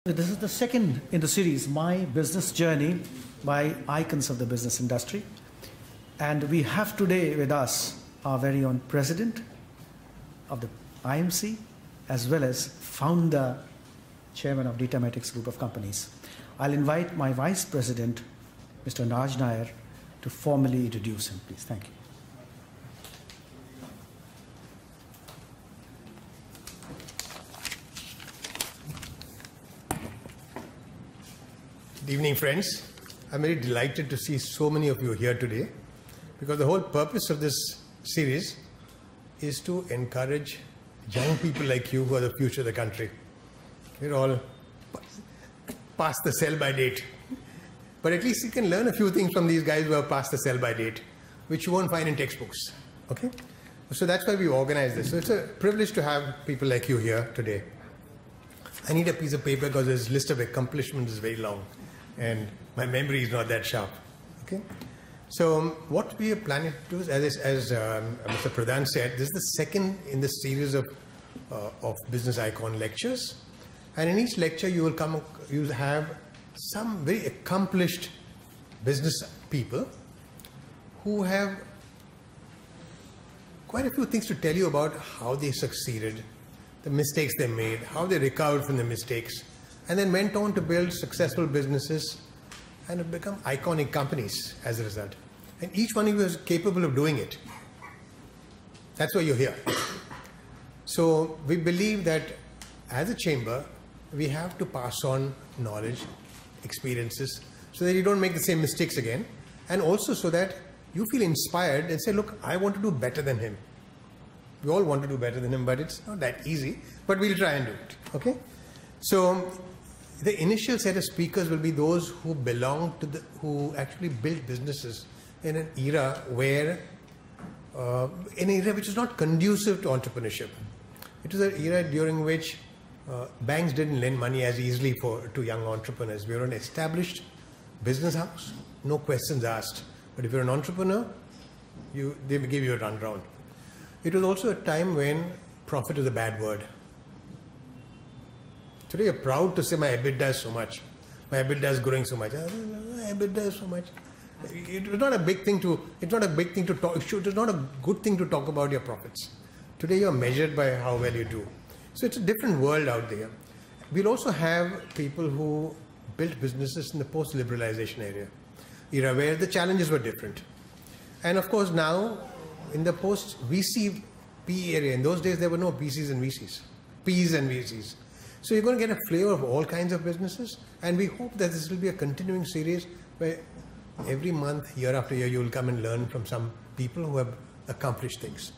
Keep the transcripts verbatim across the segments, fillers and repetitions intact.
This is the second in the series, My Business Journey, by icons of the business industry. And we have today with us our very own president of the I M C, as well as founder, chairman of Datamatics Group of Companies. I'll invite my vice president, Mister Raj Nair, to formally introduce him, please. Thank you. Good evening, friends. I'm very delighted to see so many of you here today, because the whole purpose of this series is to encourage young people like you who are the future of the country. We're all past the sell-by date. But at least you can learn a few things from these guys who are past the sell-by date, which you won't find in textbooks. Okay? So that's why we organize this. So it's a privilege to have people like you here today. I need a piece of paper because this list of accomplishments is very long and my memory is not that sharp. Okay? So um, what we are planning to do is, as, as um, Mister Pradhan said, this is the second in the series of, uh, of business icon lectures. And in each lecture you will come, you will have some very accomplished business people who have quite a few things to tell you about how they succeeded, the mistakes they made, how they recovered from the mistakes, and then went on to build successful businesses and have become iconic companies as a result. And each one of you is capable of doing it. That's why you're here. So we believe that as a chamber, we have to pass on knowledge, experiences, so that you don't make the same mistakes again, and also so that you feel inspired and say, look, I want to do better than him. We all want to do better than him, but it's not that easy, but we'll try and do it. Okay? So the initial set of speakers will be those who belong to the, who actually built businesses in an era where, uh, in an era which is not conducive to entrepreneurship. It was an era during which uh, banks didn't lend money as easily for to young entrepreneurs. We were an established business house, no questions asked. But if you're an entrepreneur, you, they will give you a runaround. It was also a time when profit is a bad word. Today you're proud to say my EBITDA is so much. My EBITDA is growing so much. My EBITDA is so much. It was not a big thing to, it's not a big thing to talk, it is not a good thing to talk about your profits. Today you're measured by how well you do. So it's a different world out there. We'll also have people who built businesses in the post-liberalization area, era where the challenges were different. And of course now, in the post-V C P E area, in those days there were no P Cs and V Cs, Ps and V Cs. So you're going to get a flavor of all kinds of businesses, and we hope that this will be a continuing series where every month, year after year, you will come and learn from some people who have accomplished things.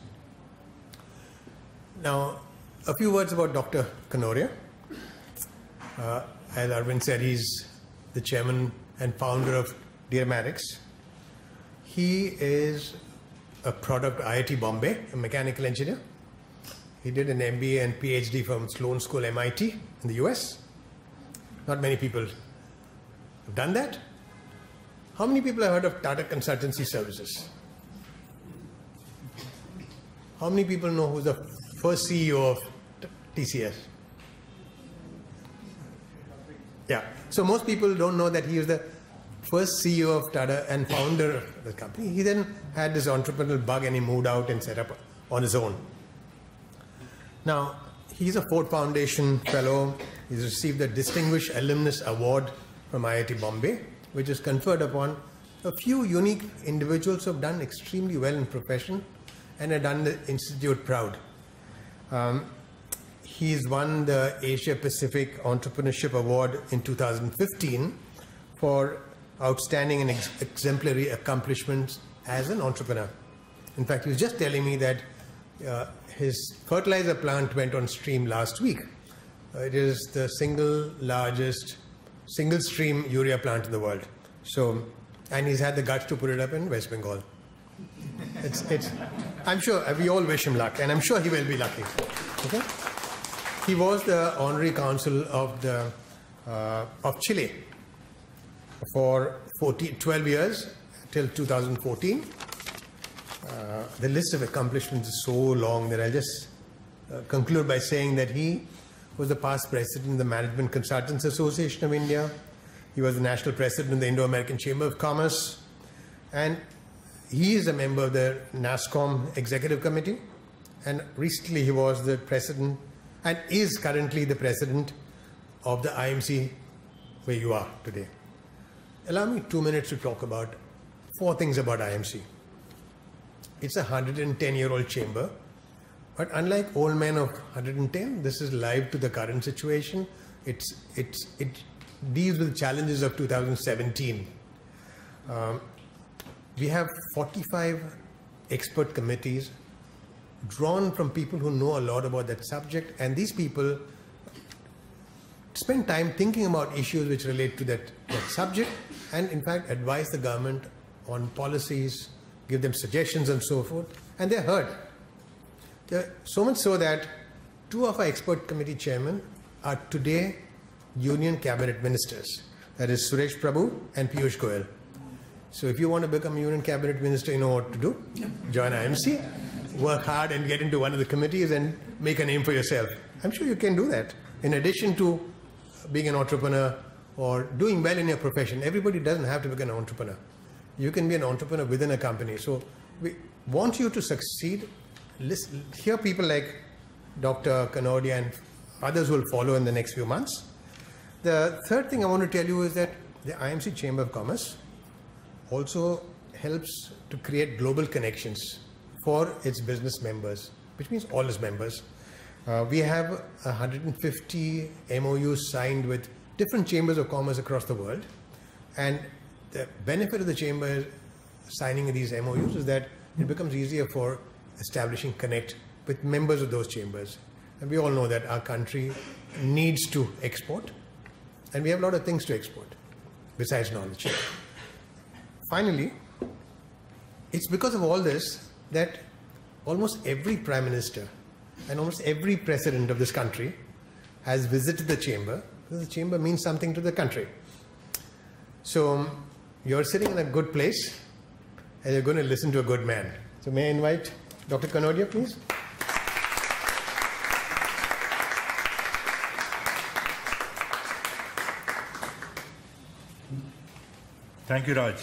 Now, a few words about Doctor Kanodia. Uh, as Arvind said, he's the chairman and founder of Datamatics. He is a product of I I T Bombay, a mechanical engineer. He did an M B A and P H D from Sloan School, M I T in the U S. Not many people have done that. How many people have heard of Tata Consultancy Services? How many people know who's the first C E O of T C S? Yeah. So most people don't know that he was the first C E O of Tata and founder of the company. He then had this entrepreneurial bug and he moved out and set up on his own. Now, he's a Ford Foundation fellow. He's received the Distinguished Alumnus Award from I I T Bombay, which is conferred upon a few unique individuals who have done extremely well in profession and have done the institute proud. Um, he's won the Asia Pacific Entrepreneurship Award in two thousand fifteen for outstanding and ex exemplary accomplishments as an entrepreneur. In fact, he was just telling me that uh, his fertilizer plant went on stream last week. Uh, it is the single largest single stream urea plant in the world. So, and he's had the guts to put it up in West Bengal. It's, it's, I'm sure we all wish him luck, and I'm sure he will be lucky. Okay? He was the honorary consul of the uh, of Chile for fourteen, twelve years till two thousand fourteen. Uh, the list of accomplishments is so long that I'll just uh, conclude by saying that he was the past president of the Management Consultants Association of India. He was the national president of the Indo-American Chamber of Commerce. And he is a member of the NASSCOM Executive Committee. And recently he was the president and is currently the president of the I M C where you are today. Allow me two minutes to talk about four things about I M C. It's a one hundred ten year old chamber, but unlike old men of one hundred ten, this is live to the current situation. It's, it's, it deals with the challenges of two thousand seventeen. Um, we have forty-five expert committees drawn from people who know a lot about that subject, and these people spend time thinking about issues which relate to that, that subject, and in fact advise the government on policies, give them suggestions and so forth, and they're heard. They're so much so that two of our expert committee chairmen are today union cabinet ministers. That is Suresh Prabhu and Piyush Goyal. So if you want to become a union cabinet minister, you know what to do. Join I M C, work hard and get into one of the committees and make a name for yourself. I'm sure you can do that. In addition to being an entrepreneur or doing well in your profession, everybody doesn't have to become an entrepreneur. You can be an entrepreneur within a company. So we want you to succeed. Listen, hear people like Doctor Kanodia and others who will follow in the next few months. The third thing I want to tell you is that the I M C Chamber of Commerce also helps to create global connections for its business members, which means all its members. Uh, we have one hundred fifty M O Us signed with different chambers of commerce across the world. And the benefit of the chamber signing these M O Us is that it becomes easier for establishing connect with members of those chambers. And we all know that our country needs to export. And we have a lot of things to export besides knowledge. Finally, it's because of all this that almost every prime minister and almost every president of this country has visited the chamber, because the chamber means something to the country. So um, you're sitting in a good place and you're going to listen to a good man. So may I invite Doctor Kanodia, please? Thank you, Raj.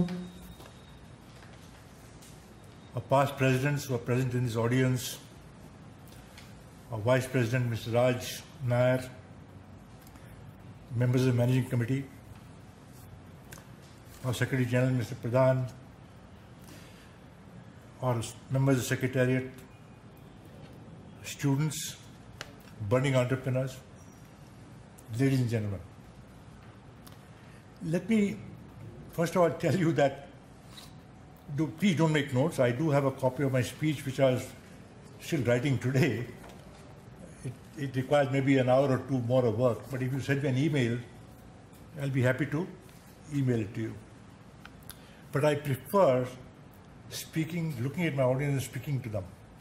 Our past presidents who are present in this audience, our Vice President, Mister Raj Nair, members of the Managing Committee, our Secretary General, Mister Pradhan, our members of the Secretariat, students, budding entrepreneurs, ladies and gentlemen. Let me first of all tell you that do, please don't make notes. I do have a copy of my speech which I was still writing today. It, it requires maybe an hour or two more of work, but if you send me an email, I'll be happy to email it to you. But I prefer speaking, looking at my audience and speaking to them.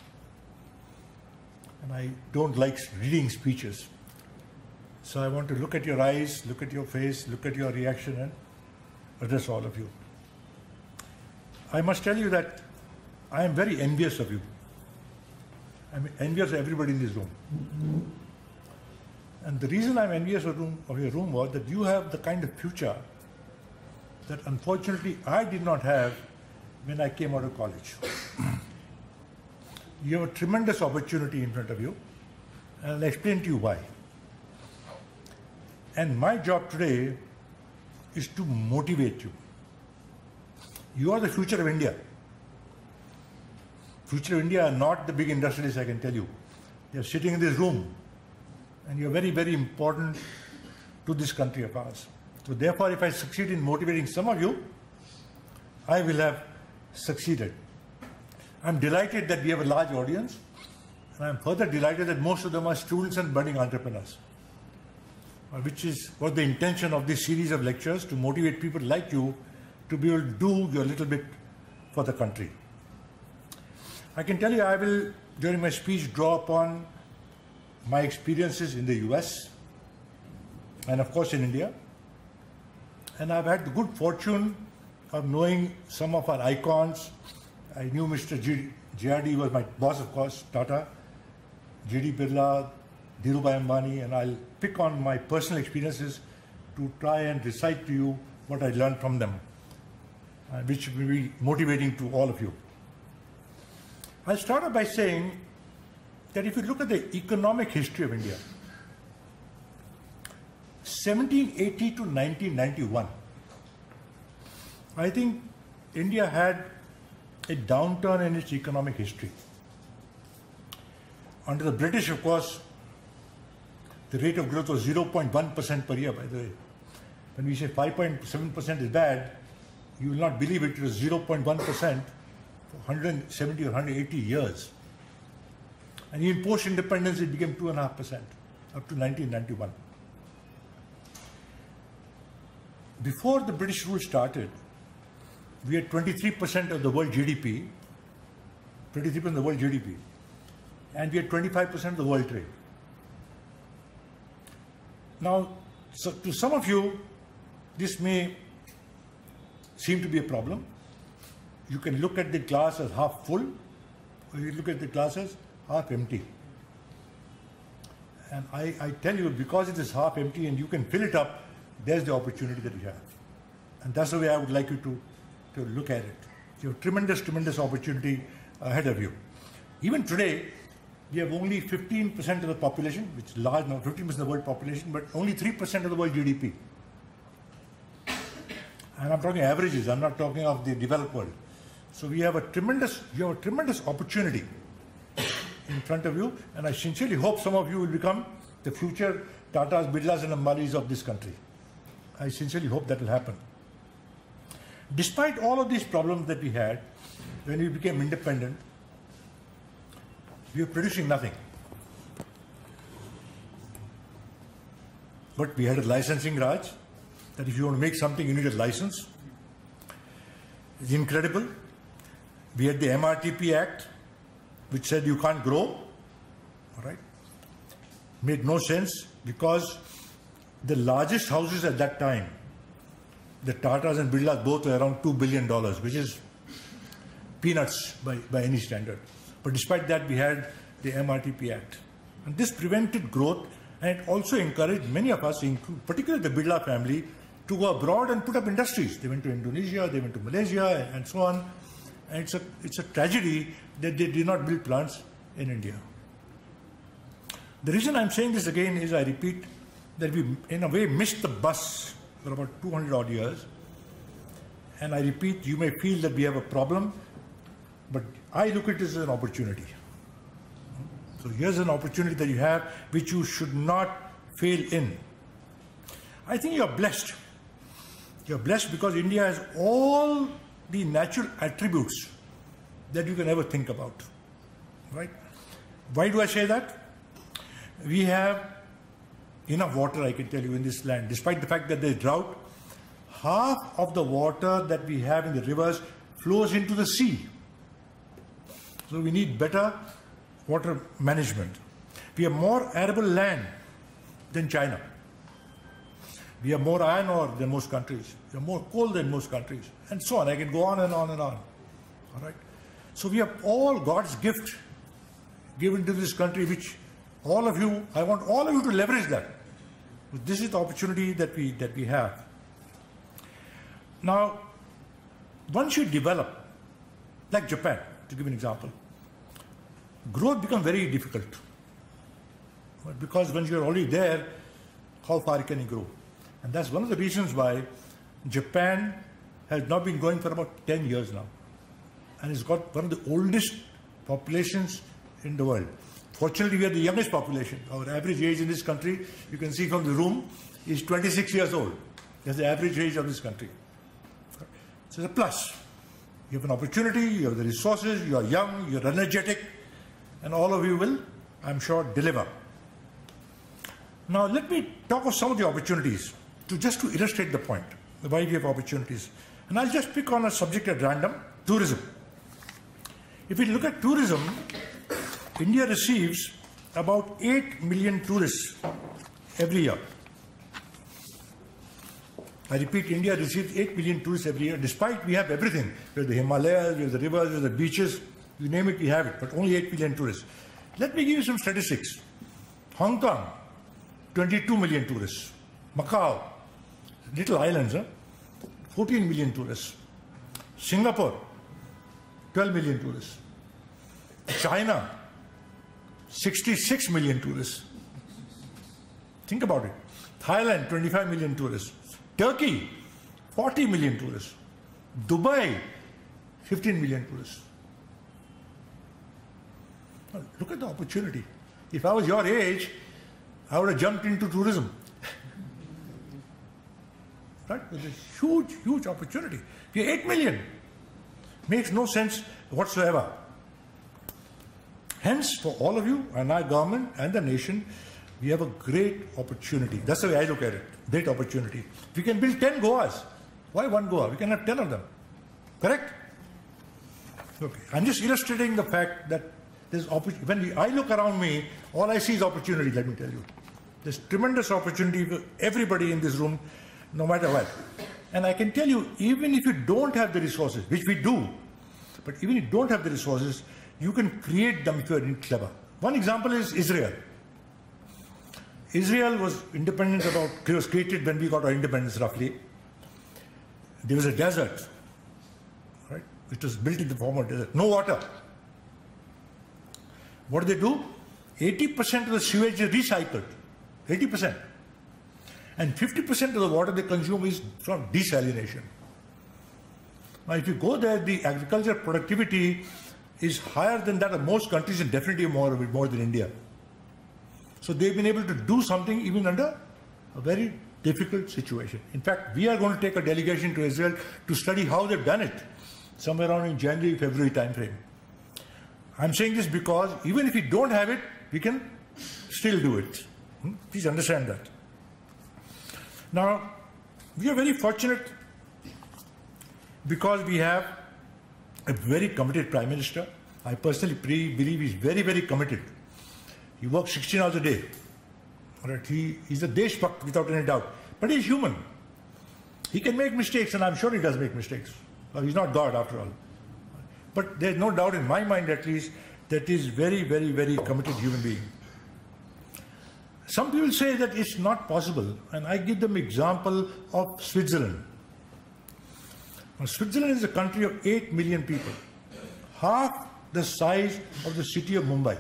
And I don't like reading speeches. So I want to look at your eyes, look at your face, look at your reaction and address all of you. I must tell you that I am very envious of you. I'm envious of everybody in this room. And the reason I'm envious of, room, of your room was that you have the kind of future that unfortunately I did not have when I came out of college. You have a tremendous opportunity in front of you, and I'll explain to you why. And my job today is to motivate you. You are the future of India. Future of India are not the big industrialists, I can tell you. They are sitting in this room, and you are very, very important to this country of ours. So therefore, if I succeed in motivating some of you, I will have succeeded. I'm delighted that we have a large audience, and I'm further delighted that most of them are students and budding entrepreneurs, which is was the intention of this series of lectures, to motivate people like you to be able to do your little bit for the country. I can tell you I will, during my speech, draw upon my experiences in the U S and of course in India. And I've had the good fortune of knowing some of our icons. I knew Mister J R D was my boss, of course, Tata, J D Birla, Dhirubhai Ambani, and I'll pick on my personal experiences to try and recite to you what I learned from them, uh, which will be motivating to all of you. I'll start off by saying that if you look at the economic history of India, seventeen eighty to nineteen ninety-one, I think India had a downturn in its economic history. Under the British, of course, the rate of growth was zero point one percent per year, by the way. When we say five point seven percent is bad, you will not believe it, it was zero point one percent for one hundred seventy or one hundred eighty years. And in post-independence, it became two point five percent up to nineteen ninety-one. Before the British rule started, we had twenty-three percent of the world G D P, twenty-three percent of the world G D P, and we had twenty-five percent of the world trade. Now, so to some of you, this may seem to be a problem. You can look at the glass as half full, or you look at the glass as half empty. And I, I tell you, because it is half empty and you can fill it up, there's the opportunity that you have. And that's the way I would like you to, to look at it. You have tremendous, tremendous opportunity ahead of you. Even today, we have only fifteen percent of the population, which is large now, fifteen percent of the world population, but only three percent of the world G D P. And I'm talking averages, I'm not talking of the developed world. So we have a tremendous, you have a tremendous opportunity in front of you, and I sincerely hope some of you will become the future Tatas, Birlas and Ambanis of this country. I sincerely hope that will happen. Despite all of these problems that we had, when we became independent, we were producing nothing. But we had a licensing Raj, that if you want to make something, you need a license. It's incredible. We had the M R T P Act, which said you can't grow. All right. Made no sense, because the largest houses at that time, the Tatas and Birlas both were around two billion dollars, which is peanuts by, by any standard. But despite that, we had the M R T P Act. And this prevented growth, and it also encouraged many of us, particularly the Birla family, to go abroad and put up industries. They went to Indonesia, they went to Malaysia, and so on. And it's a, it's a tragedy that they did not build plants in India. The reason I'm saying this again is, I repeat, that we in a way missed the bus for about two hundred odd years. And I repeat, you may feel that we have a problem, but I look at it as an opportunity. So here's an opportunity that you have, which you should not fail in. I think you're blessed. You're blessed because India has all the natural attributes that you can ever think about. Right? Why do I say that? We have enough water, I can tell you, in this land. Despite the fact that there's drought, half of the water that we have in the rivers flows into the sea. So we need better water management. We have more arable land than China. We have more iron ore than most countries. We have more coal than most countries. And so on. I can go on and on and on. All right. So we have all God's gift given to this country, which all of you, I want all of you to leverage that. This is the opportunity that we, that we have. Now, once you develop, like Japan, to give an example, growth becomes very difficult. Because when you're already there, how far can you grow? And that's one of the reasons why Japan has now been going for about ten years now. And it's got one of the oldest populations in the world. Fortunately, we are the youngest population. Our average age in this country, you can see from the room, is twenty-six years old. That's the average age of this country. So it's a plus. You have an opportunity, you have the resources, you are young, you're energetic, and all of you will, I'm sure, deliver. Now, let me talk of some of the opportunities, to just to illustrate the point, why we have opportunities. And I'll just pick on a subject at random, tourism. If we look at tourism, India receives about eight million tourists every year. I repeat, India receives eight million tourists every year, despite we have everything. We have the Himalayas, we have the rivers, we have the beaches, you name it, we have it, but only eight million tourists. Let me give you some statistics. Hong Kong, twenty-two million tourists. Macau, little islands, huh? fourteen million tourists. Singapore, twelve million tourists. China, sixty-six million tourists. Think about it. Thailand, twenty-five million tourists. Turkey, forty million tourists. Dubai, fifteen million tourists. Now, look at the opportunity. If I was your age, I would have jumped into tourism. Right? It's a huge, huge opportunity. You're eight million. Makes no sense whatsoever. Hence, for all of you and our government and the nation, we have a great opportunity. That's the way I look at it. Great opportunity. We can build ten Goas. Why one Goa? We can have ten of them. Correct? Okay. I'm just illustrating the fact that there's opportunity. When we, I look around me, all I see is opportunity, let me tell you. There's tremendous opportunity for everybody in this room, no matter what. And I can tell you, even if you don't have the resources, which we do, but even if you don't have the resources, you can create them if you're clever. One example is Israel. Israel was independent about, it was created when we got our independence roughly. There was a desert, right? It was built in the form of desert. No water. What do they do? eighty percent of the sewage is recycled. eighty percent. And fifty percent of the water they consume is from desalination. Now, if you go there, the agricultural productivity is higher than that of most countries and definitely more, more than India. So they've been able to do something even under a very difficult situation. In fact, we are going to take a delegation to Israel to study how they've done it, somewhere around in January, February timeframe. I'm saying this because even if we don't have it, we can still do it. Hmm? Please understand that. Now, we are very fortunate because we have a very committed Prime Minister. I personally believe he's very, very committed. He works sixteen hours a day. Right? He, he's a Deshbhakt without any doubt. But he's human. He can make mistakes, and I'm sure he does make mistakes. Well, he's not God after all. But there's no doubt in my mind at least that he's very, very, very committed human being. Some people say that it's not possible, and I give them example of Switzerland. Now, Switzerland is a country of eight million people, half the size of the city of Mumbai.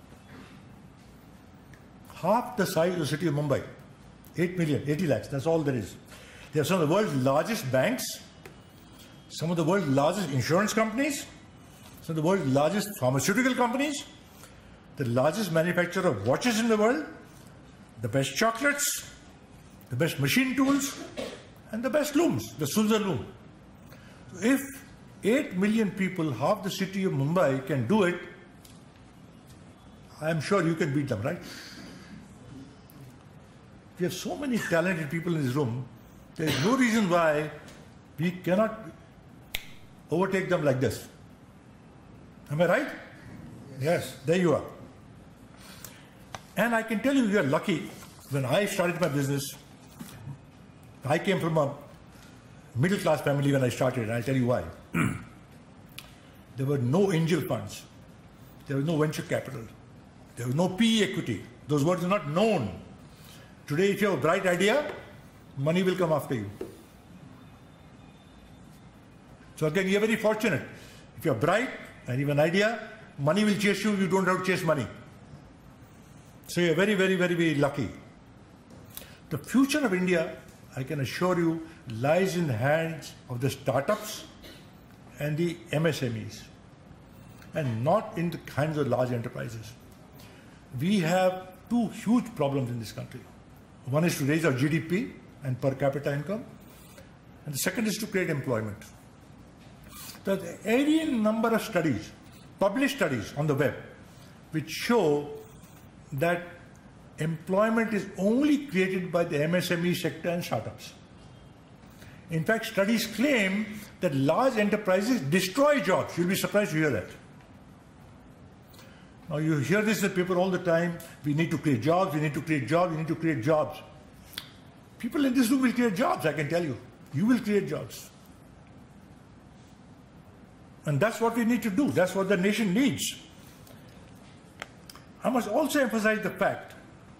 Half the size of the city of Mumbai. eight million, eighty lakhs, that's all there is. They have some of the world's largest banks, some of the world's largest insurance companies, some of the world's largest pharmaceutical companies, the largest manufacturer of watches in the world, the best chocolates, the best machine tools, and the best looms, the Sulzer loom. So if eight million people, half the city of Mumbai, can do it, I'm sure you can beat them, right? We have so many talented people in this room, there is no reason why we cannot overtake them like this. Am I right? Yes, there you are. And I can tell you, we are lucky. When I started my business, I came from a middle class family when I started, and I'll tell you why. There were no angel funds. There was no venture capital. There was no P E equity. Those words are not known. Today, if you have a bright idea, money will come after you. So again, you're very fortunate. If you're bright and you have an idea, money will chase you, you don't have to chase money. So you're very, very, very, very lucky. The future of India, I can assure you, lies in the hands of the startups and the M S M Es, and not in the hands of large enterprises. We have two huge problems in this country. One is to raise our G D P and per capita income, and the second is to create employment. There's a varying number of studies, published studies on the web, which show that employment is only created by the M S M E sector and startups. In fact, studies claim that large enterprises destroy jobs. You'll be surprised to hear that. Now, you hear this in the paper all the time. We need to create jobs, we need to create jobs, we need to create jobs. People in this room will create jobs, I can tell you. You will create jobs. And that's what we need to do. That's what the nation needs. I must also emphasize the fact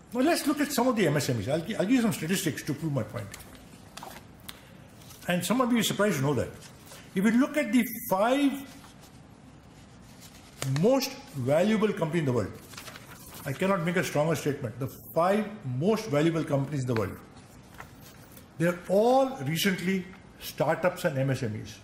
Well, let's look at some of the M S M Es. I'll, I'll give you some statistics to prove my point. And some of you are surprised to know that. If you look at the five most valuable companies in the world, I cannot make a stronger statement. The five most valuable companies in the world, they're all recently startups and M S M Es.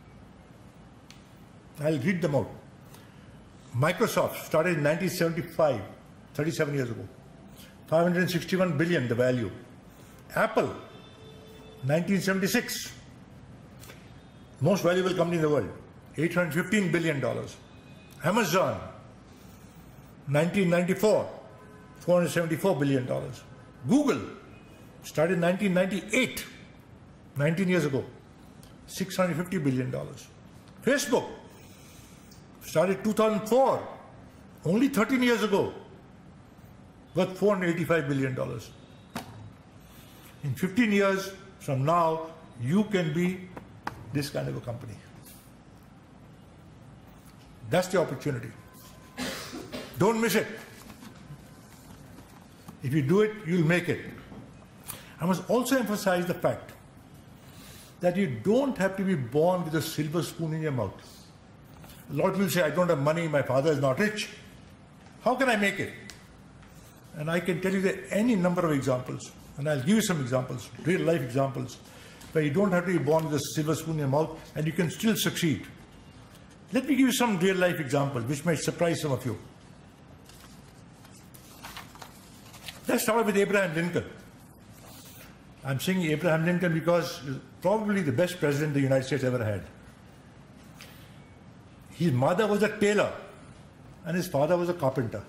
I'll read them out. Microsoft started in nineteen seventy-five, thirty-seven years ago. five hundred sixty-one billion the value. Apple, nineteen seventy-six, most valuable company in the world, eight hundred fifteen billion dollars. Amazon, nineteen ninety-four, four hundred seventy-four billion dollars. Google started in nineteen ninety-eight, nineteen years ago, six hundred fifty billion dollars. Facebook started two thousand four, only thirteen years ago, worth four hundred eighty-five billion dollars. In fifteen years from now, you can be this kind of a company. That's the opportunity. Don't miss it. If you do it, you'll make it. I must also emphasize the fact that you don't have to be born with a silver spoon in your mouth. A lot of people say, I don't have money, my father is not rich. How can I make it? And I can tell you that any number of examples, and I'll give you some examples, real life examples, where you don't have to be born with a silver spoon in your mouth and you can still succeed. Let me give you some real life examples which might surprise some of you. Let's start with Abraham Lincoln. I'm saying Abraham Lincoln because he's probably the best president the United States ever had. His mother was a tailor and his father was a carpenter.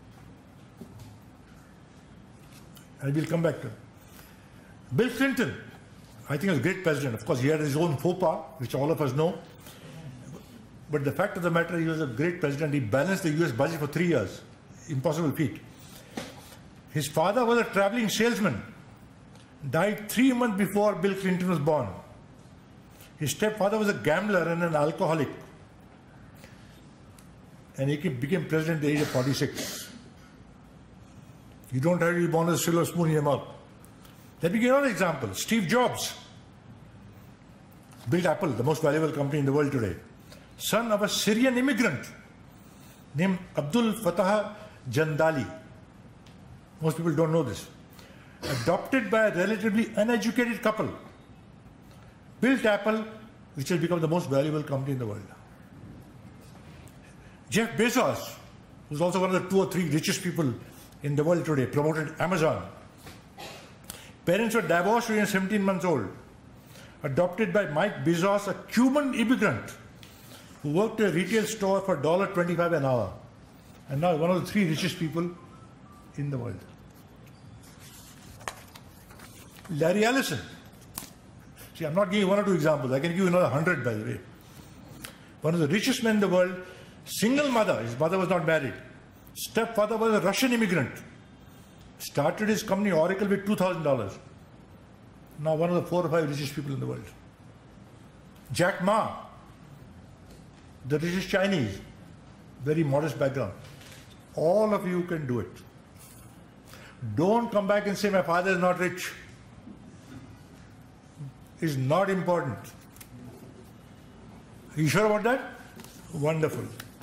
And we'll come back to him. Bill Clinton, I think, was a great president. Of course, he had his own faux pas, which all of us know. But the fact of the matter, he was a great president. He balanced the U S budget for three years. Impossible feat. His father was a traveling salesman. Died three months before Bill Clinton was born. His stepfather was a gambler and an alcoholic. And he became president at the age of forty-six. You don't have to be born with a silver spoon in your mouth. Let me give you another example. Steve Jobs built Apple, the most valuable company in the world today. Son of a Syrian immigrant named Abdul Fattah Jandali. Most people don't know this. Adopted by a relatively uneducated couple. Built Apple, which has become the most valuable company in the world. Jeff Bezos, who's also one of the two or three richest people in the world today, promoted Amazon. Parents were divorced when he was seventeen months old. Adopted by Mike Bezos, a Cuban immigrant who worked at a retail store for one dollar twenty-five an hour. And now one of the three richest people in the world. Larry Ellison. See, I'm not giving you one or two examples. I can give you another hundred, by the way. One of the richest men in the world, single mother. His mother was not married. Stepfather was a Russian immigrant. Started his company Oracle with two thousand dollars. Now one of the four or five richest people in the world. Jack Ma, the richest Chinese, very modest background. All of you can do it. Don't come back and say my father is not rich. It's not important. Are you sure about that? Wonderful.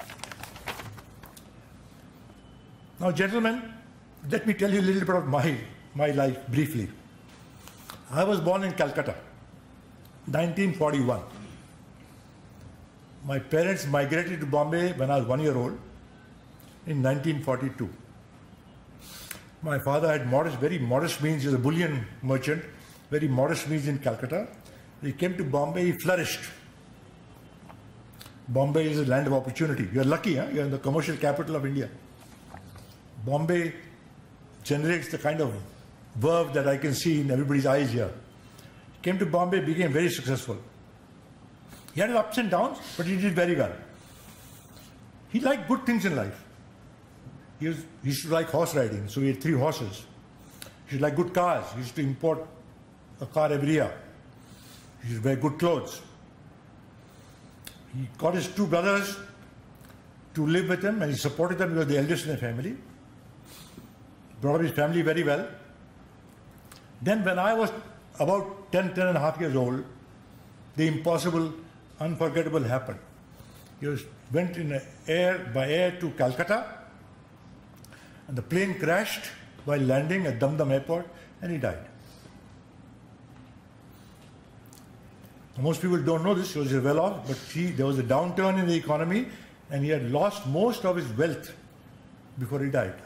Now, gentlemen, let me tell you a little bit about my, my life briefly. I was born in Calcutta, nineteen forty-one. My parents migrated to Bombay when I was one year old in nineteen forty-two. My father had modest, very modest means. He was a bullion merchant, very modest means in Calcutta. He came to Bombay, he flourished. Bombay is a land of opportunity. You're lucky, huh? You're in the commercial capital of India. Bombay generates the kind of verve that I can see in everybody's eyes here. He came to Bombay, became very successful. He had his ups and downs, but he did very well. He liked good things in life. He, was, he used to like horse riding, so he had three horses. He used to like good cars. He used to import a car every year. He used to wear good clothes. He got his two brothers to live with him, and he supported them because they were the eldest in the family. brought up his family very well. Then when I was about ten, ten and a half years old, the impossible, unforgettable happened. He was, went in air, by air to Calcutta, and the plane crashed while landing at Dum Dum Airport, and he died. Most people don't know this, he was well off, but he, there was a downturn in the economy, and he had lost most of his wealth before he died.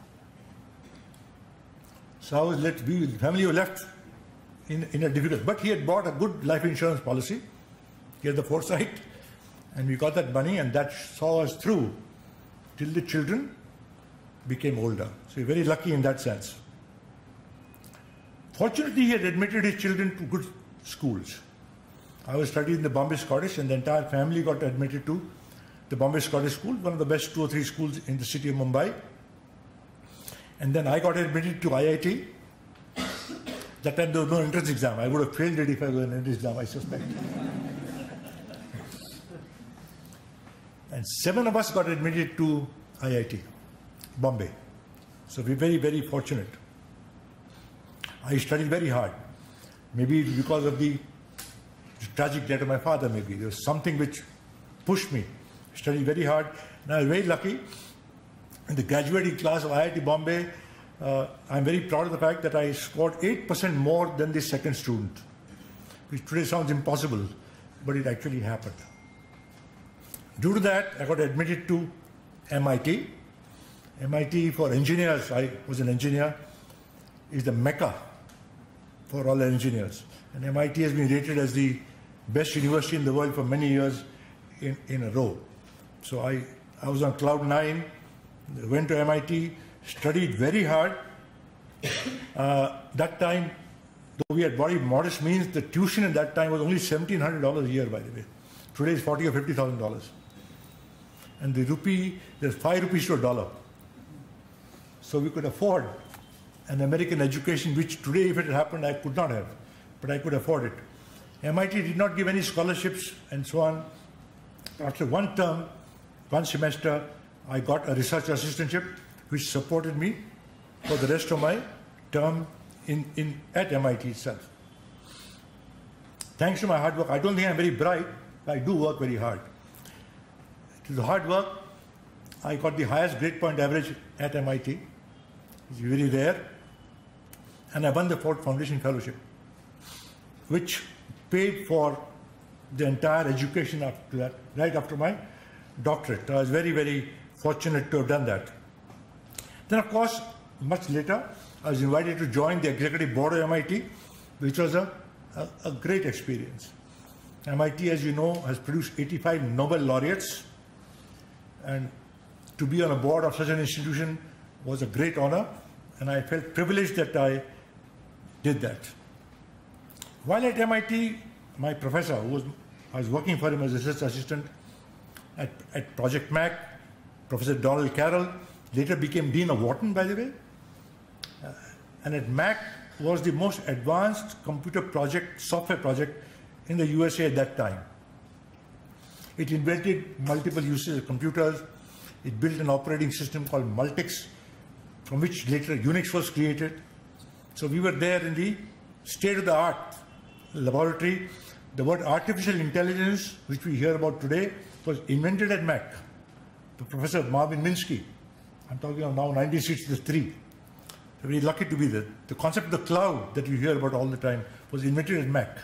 So I was let, we, the family were left in, in a difficult, but he had bought a good life insurance policy. He had the foresight, and we got that money, and that saw us through till the children became older. So we're very lucky in that sense. Fortunately, he had admitted his children to good schools. I was studying in the Bombay Scottish, and the entire family got admitted to the Bombay Scottish School, one of the best two or three schools in the city of Mumbai. And then I got admitted to I I T. That time there was no entrance exam. I would have failed it if I was an entrance exam, I suspect. And seven of us got admitted to I I T, Bombay. So we're very, very fortunate. I studied very hard. Maybe because of the tragic death of my father, maybe. There was something which pushed me. I studied very hard. And I was very lucky. In the graduating class of I I T Bombay, uh, I'm very proud of the fact that I scored eight percent more than the second student, which today sounds impossible, but it actually happened. Due to that, I got admitted to M I T. M I T for engineers, I was an engineer, is the mecca for all the engineers. And M I T has been rated as the best university in the world for many years in, in a row. So I, I was on cloud nine, went to M I T, studied very hard. Uh, that time, though we had very modest means, the tuition at that time was only seventeen hundred dollars a year, by the way. Today is forty or fifty thousand dollars. And the rupee, there's five rupees to a dollar. So we could afford an American education, which today, if it had happened, I could not have, but I could afford it. M I T did not give any scholarships and so on. After one term, one semester, I got a research assistantship, which supported me for the rest of my term in, in, at M I T itself. Thanks to my hard work, I don't think I'm very bright, but I do work very hard. To the hard work, I got the highest grade point average at M I T. It's very rare. And I won the Ford Foundation Fellowship, which paid for the entire education after that, right after my doctorate. I was very, very fortunate to have done that. Then, of course, much later, I was invited to join the executive board of M I T, which was a, a, a great experience. M I T, as you know, has produced eighty-five Nobel laureates, and to be on a board of such an institution was a great honor, and I felt privileged that I did that. While at M I T, my professor, who was, I was working for him as a research assistant at, at Project Mac, Professor Donald Carroll, later became Dean of Wharton, by the way. Uh, and at Mac was the most advanced computer project, software project in the U S A at that time. It invented multiple uses of computers. It built an operating system called Multics, from which later Unix was created. So we were there in the state-of-the-art laboratory. The word artificial intelligence, which we hear about today, was invented at Mac. The Professor Marvin Minsky, I'm talking of now nineteen sixty-three. So we're lucky to be there. The concept of the cloud that you hear about all the time was invented at Mac.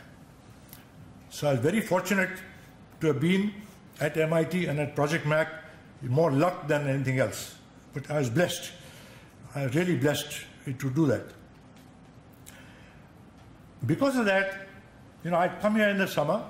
So I was very fortunate to have been at M I T and at Project Mac, more luck than anything else. But I was blessed. I was really blessed to do that. Because of that, you know, I'd come here in the summer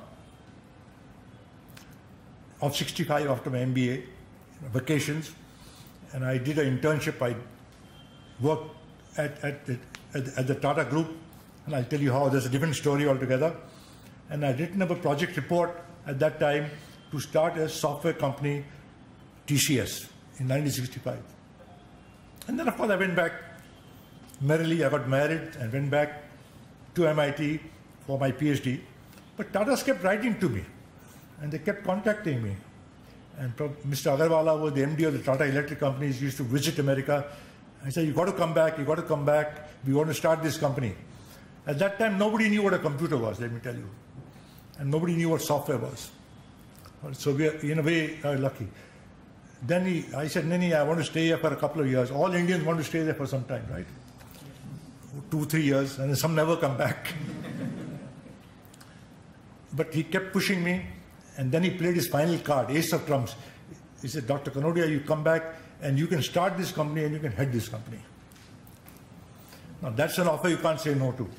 of sixty-five after my M B A, vacations, and I did an internship. I worked at, at, at, at the Tata Group, and I'll tell you how. There's a different story altogether. And I'd written up a project report at that time to start a software company, T C S, in nineteen sixty-five. And then, of course, I went back merrily. I got married and went back to M I T for my PhD. But Tata's kept writing to me, and they kept contacting me. And Mister Agarwala was the M D of the Tata Electric Companies, used to visit America I said, you got to come back, you got to come back. We want to start this company. At that time, nobody knew what a computer was, let me tell you. And nobody knew what software was. So we are, in a way, uh, lucky. Then he, I said, Nini, I want to stay here for a couple of years. All Indians want to stay there for some time, right? Two, three years, and some never come back. But he kept pushing me, and then he played his final card, ace of trumps. He said, Doctor Kanodia, you come back, and you can start this company, and you can head this company. Now, that's an offer you can't say no to.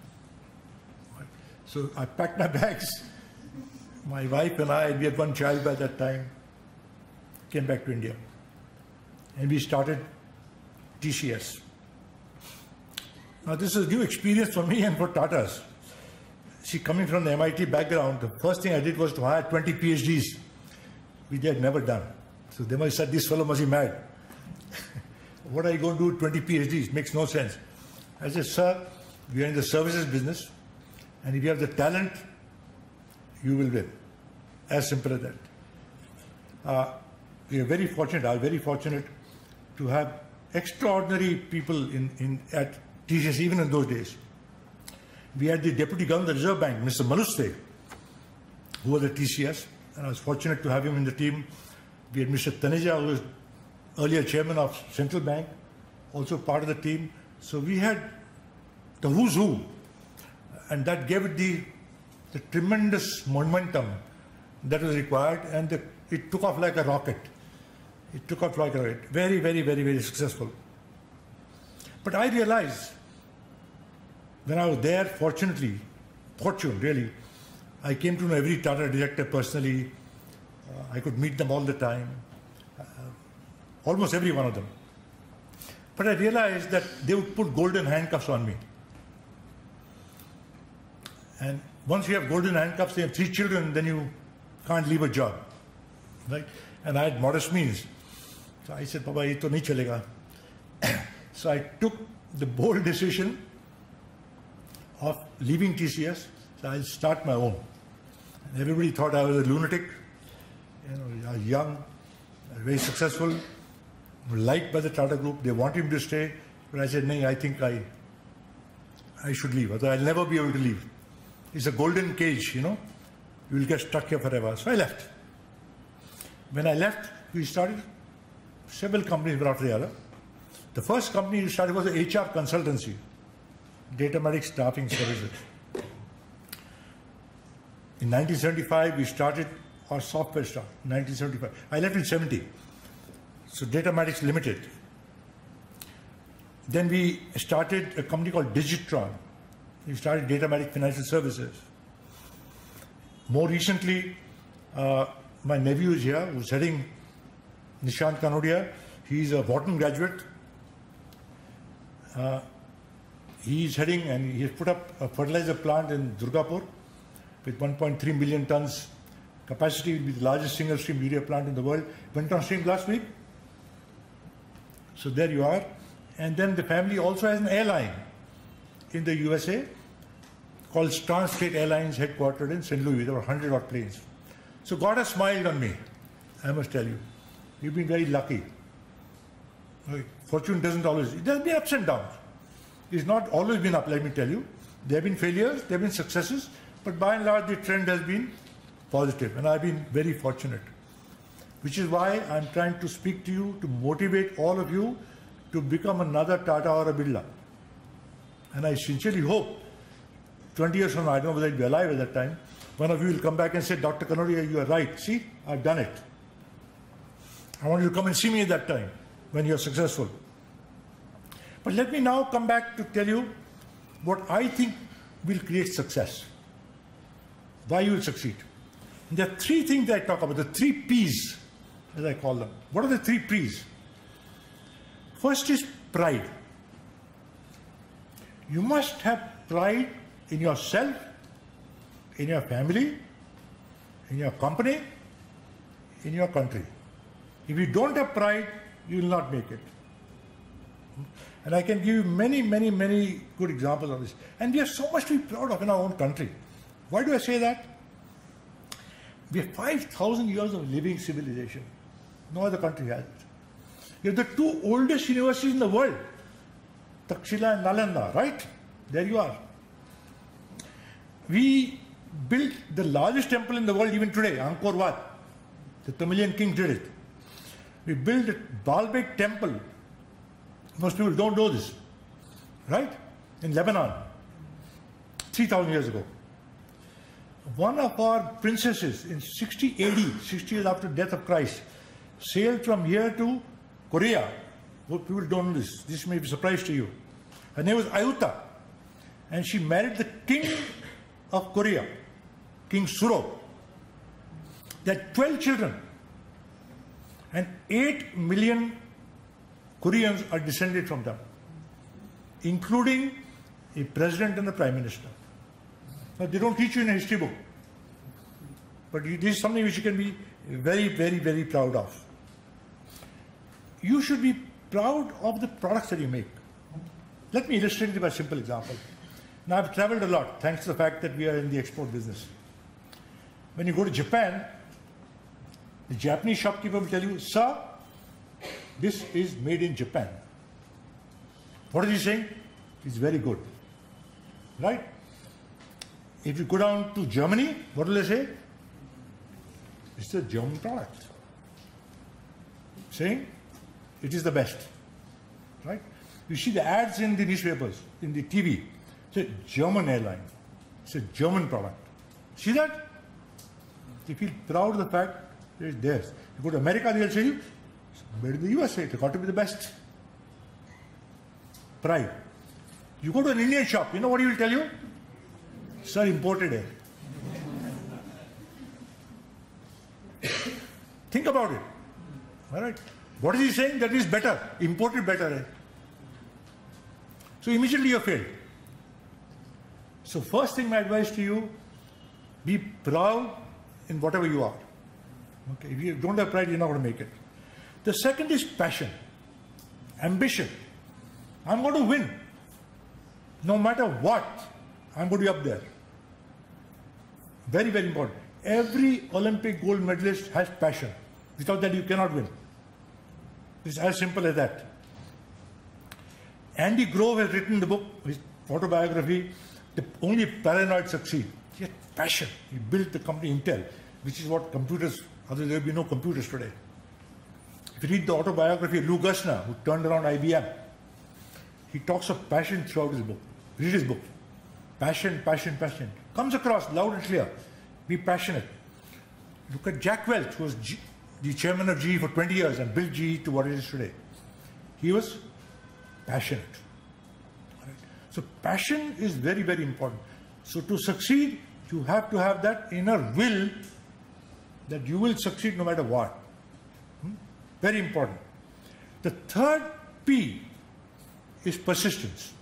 So I packed my bags. My wife and I, we had one child by that time, came back to India. And we started T C S. Now, this is a new experience for me and for Tatas. See, coming from the M I T background, the first thing I did was to hire twenty PhDs, which they had never done. So they must have said, this fellow must be mad. What are you going to do with twenty PhDs? Makes no sense. I said, sir, we are in the services business, and if you have the talent, you will win. As simple as that. Uh, we are very fortunate, I am very fortunate to have extraordinary people in, in, at T C S, even in those days. We had the Deputy Governor of the Reserve Bank, Mister Maluste, who was at T C S, and I was fortunate to have him in the team. We had Mister Taneja, who was earlier chairman of Central Bank, also part of the team. So we had the who's who, and that gave it the, the tremendous momentum that was required, and the, it took off like a rocket. It took off like a rocket. Very, very, very, very successful. But I realized, when I was there, fortunately, fortune really, I came to know every Tata director personally. Uh, I could meet them all the time, uh, almost every one of them. But I realized that they would put golden handcuffs on me. And once you have golden handcuffs, they have three children, then you can't leave a job, right? And I had modest means. So I said, Baba, ye to nahi chalega. So I took the bold decision of leaving T C S, so I'll start my own. And everybody thought I was a lunatic, you know, I was young, very successful, liked by the Tata Group. They wanted me to stay, but I said, no, I think I, I should leave, otherwise I'll never be able to leave. It's a golden cage, you know. You will get stuck here forever. So I left. When I left, we started several companies one after the other. The first company we started was an H R consultancy, Datamatic Staffing Services. In nineteen seventy-five, we started our software stuff, nineteen seventy-five. I left in seventy. So Datamatics Limited. Then we started a company called Digitron. We started Datamatic Financial Services. More recently, uh, my nephew is here, who's heading Lalit Kanodia. He's a Wharton graduate. Uh, he's heading, and he has put up a fertilizer plant in Durgapur with one point three million tons capacity. It will be the largest single stream urea plant in the world. Went on stream last week. So there you are. And then the family also has an airline in the U S A called Transstate Airlines, headquartered in Saint Louis. There were one hundred odd planes. So God has smiled on me, I must tell you. You've been very lucky. Fortune doesn't always, there's been ups and downs. It's not always been up, let me tell you. There have been failures, there have been successes, but by and large the trend has been positive, and I've been very fortunate. Which is why I'm trying to speak to you, to motivate all of you to become another Tata or a Birla. And I sincerely hope, twenty years from now, I don't know whether I'll be alive at that time, one of you will come back and say, Doctor Kanodia, you are right. See, I've done it. I want you to come and see me at that time, when you're successful. But let me now come back to tell you what I think will create success. Why you will succeed. And there are three things that I talk about, the three P's, as I call them. What are the three P's? First is pride. You must have pride in yourself, in your family, in your company, in your country. If you don't have pride, you will not make it. And I can give you many, many, many good examples of this. And we have so much to be proud of in our own country. Why do I say that? We have five thousand years of living civilization. No other country has it. You have the two oldest universities in the world, Takshila and Nalanda, right? There you are. We built the largest temple in the world even today, Angkor Wat. The Tamilian king did it. We built a Baalbek temple. Most people don't know this, right? In Lebanon, three thousand years ago. One of our princesses in sixty A D, sixty years after the death of Christ, sailed from here to Korea. Well, people don't know this. This may be a surprise to you. Her name was Ayuta. And she married the king of Korea, King Suro. They had twelve children. And eight million Koreans are descended from them, including a president and a prime minister. Now, they don't teach you in a history book. But this is something which you can be very, very, very proud of. You should be proud of the products that you make. Let me illustrate it by a simple example. Now, I've traveled a lot, thanks to the fact that we are in the export business. When you go to Japan, the Japanese shopkeeper will tell you, sir, this is made in Japan. What is he saying? It's very good. Right? If you go down to Germany, what will they say? It's a German product. Saying it is the best. Right? You see the ads in the newspapers, in the T V. It's a German airline. It's a German product. See that? They feel proud of the fact that it's theirs. You go to America, they'll say you, it's made in the U S A. It's got to be the best. Pride. You go to an Indian shop, you know what he will tell you? Sir, imported air. Think about it. All right. What is he saying? That is better. Imported better air. So immediately you failed. So first thing my advice to you, be proud in whatever you are. Okay. If you don't have pride, you're not going to make it. The second is passion, ambition. I'm going to win. No matter what, I'm going to be up there. Very, very important. Every Olympic gold medalist has passion. Without that, you cannot win. It's as simple as that. Andy Grove has written the book, his autobiography, The Only Paranoid Succeed. He had passion. He built the company Intel, which is what computers, otherwise there will be no computers today. If you read the autobiography of Lou Gerstner, who turned around I B M, he talks of passion throughout his book. Read his book. Passion, passion, passion. Comes across loud and clear. Be passionate. Look at Jack Welch, who was G the chairman of G E for twenty years and built G E to what it is today. He was passionate. Right? So passion is very, very important. So to succeed, you have to have that inner will that you will succeed no matter what. Hmm? Very important. The third P is persistence.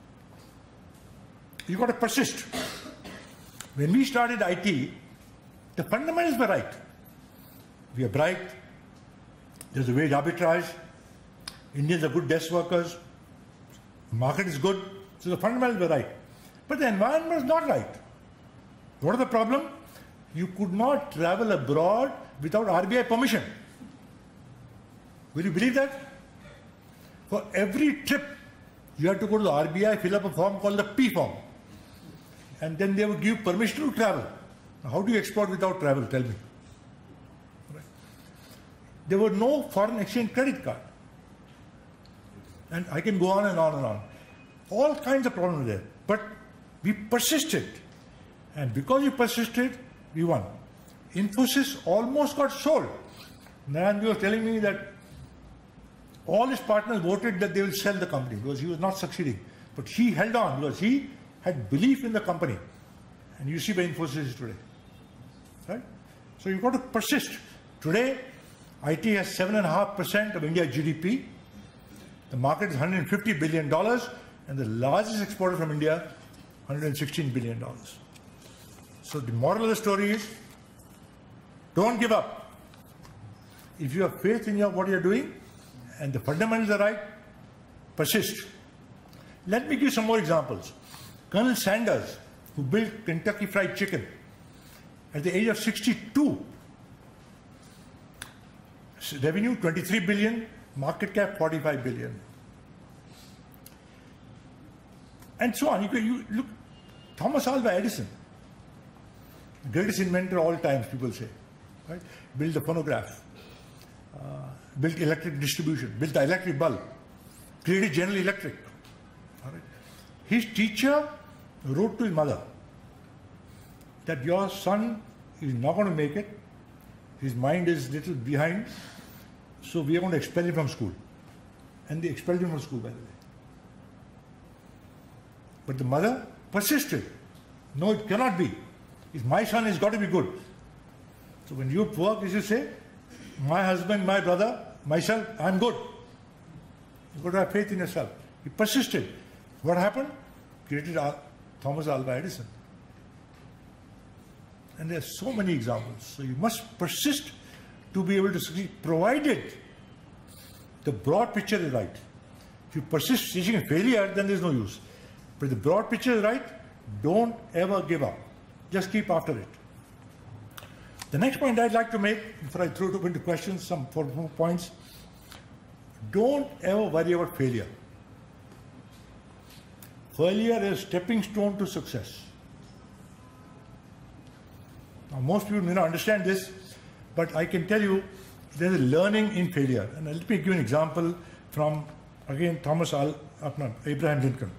You've got to persist. When we started I T, the fundamentals were right. We are bright. There's a wage arbitrage. Indians are good desk workers. The market is good. So the fundamentals were right. But the environment was not right. What is the problem? You could not travel abroad without R B I permission. Will you believe that? For every trip, you had to go to the R B I, fill up a form called the P form. And then they would give permission to travel. Now, how do you export without travel? Tell me. Right. There were no foreign exchange credit card. And I can go on and on and on. All kinds of problems there. But we persisted. And because we persisted, we won. Infosys almost got sold. Narendra was telling me that all his partners voted that they will sell the company because he was not succeeding. But he held on because he had belief in the company. And you see where Infosys is today. Right? So you've got to persist. Today, I T has seven point five percent of India's G D P. The market is one hundred fifty billion dollars, and the largest exporter from India, one hundred sixteen billion dollars. So the moral of the story is, don't give up. If you have faith in your, what you're doing, and the fundamentals are right, persist. Let me give some more examples. Colonel Sanders, who built Kentucky Fried Chicken, at the age of sixty-two, revenue twenty-three billion, market cap forty-five billion. And so on. You, can, you look, Thomas Alva Edison, greatest inventor of all times, people say, right? Built the phonograph, uh, built electric distribution, built the electric bulb, created General Electric. All right? His teacher wrote to his mother that your son is not going to make it, his mind is little behind, so we are going to expel him from school. And they expelled him from school, by the way. But the mother persisted. No, it cannot be. If my son has got to be good. So when you work, you should say, my husband, my brother, myself, I'm good. You've got to have faith in yourself. He persisted. What happened? Created Thomas Alva Edison. And there are so many examples. So you must persist to be able to succeed, provided the broad picture is right. If you persist teaching in failure, then there's no use. But if the broad picture is right, don't ever give up. Just keep after it. The next point I'd like to make, before I throw it open to questions, some four more points. Don't ever worry about failure. Failure is a stepping stone to success. Now, most people may not understand this, but I can tell you there's a learning in failure. And let me give you an example from, again, Thomas Al, Abraham Lincoln.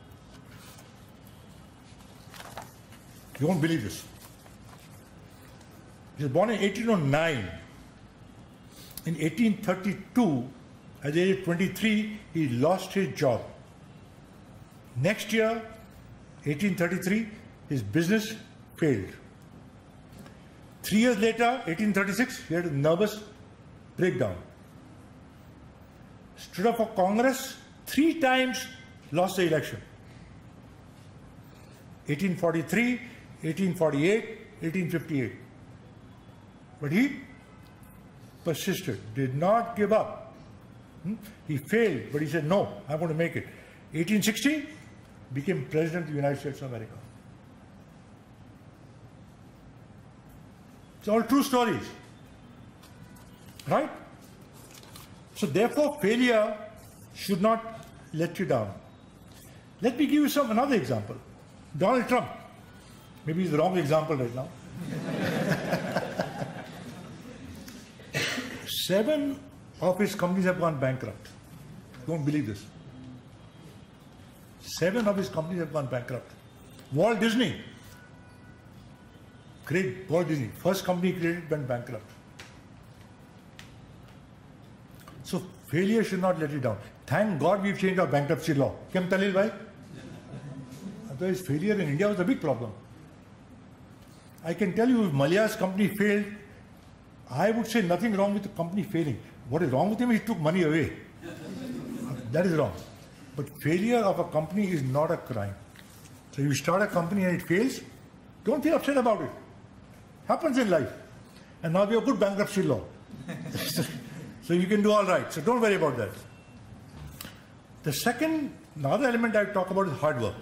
You won't believe this. He was born in eighteen oh nine. In eighteen thirty-two, at the age of twenty-three, he lost his job. Next year, eighteen thirty-three, his business failed. Three years later, eighteen thirty-six, he had a nervous breakdown. Stood up for Congress, three times lost the election. eighteen forty-three, eighteen forty-eight, eighteen fifty-eight. But he persisted, did not give up. Hmm? He failed, but he said, no, I'm going to make it. eighteen sixty, became President of the United States of America. It's all true stories. Right? So therefore, failure should not let you down. Let me give you some another example. Donald Trump. Maybe he's the wrong example right now. Seven of his companies have gone bankrupt. Don't believe this. Seven of his companies have gone bankrupt. Walt Disney. Great, Walt Disney. First company created went bankrupt. So failure should not let you down. Thank God we've changed our bankruptcy law. Kem Talil bhai? Otherwise failure in India was a big problem. I can tell you if Malia's company failed, I would say nothing wrong with the company failing. What is wrong with him? He took money away. That is wrong. But failure of a company is not a crime. So you start a company and it fails, don't be upset about it. Happens in life. And now we have good bankruptcy law. So you can do all right. So don't worry about that. The second, another element I talk about is hard work.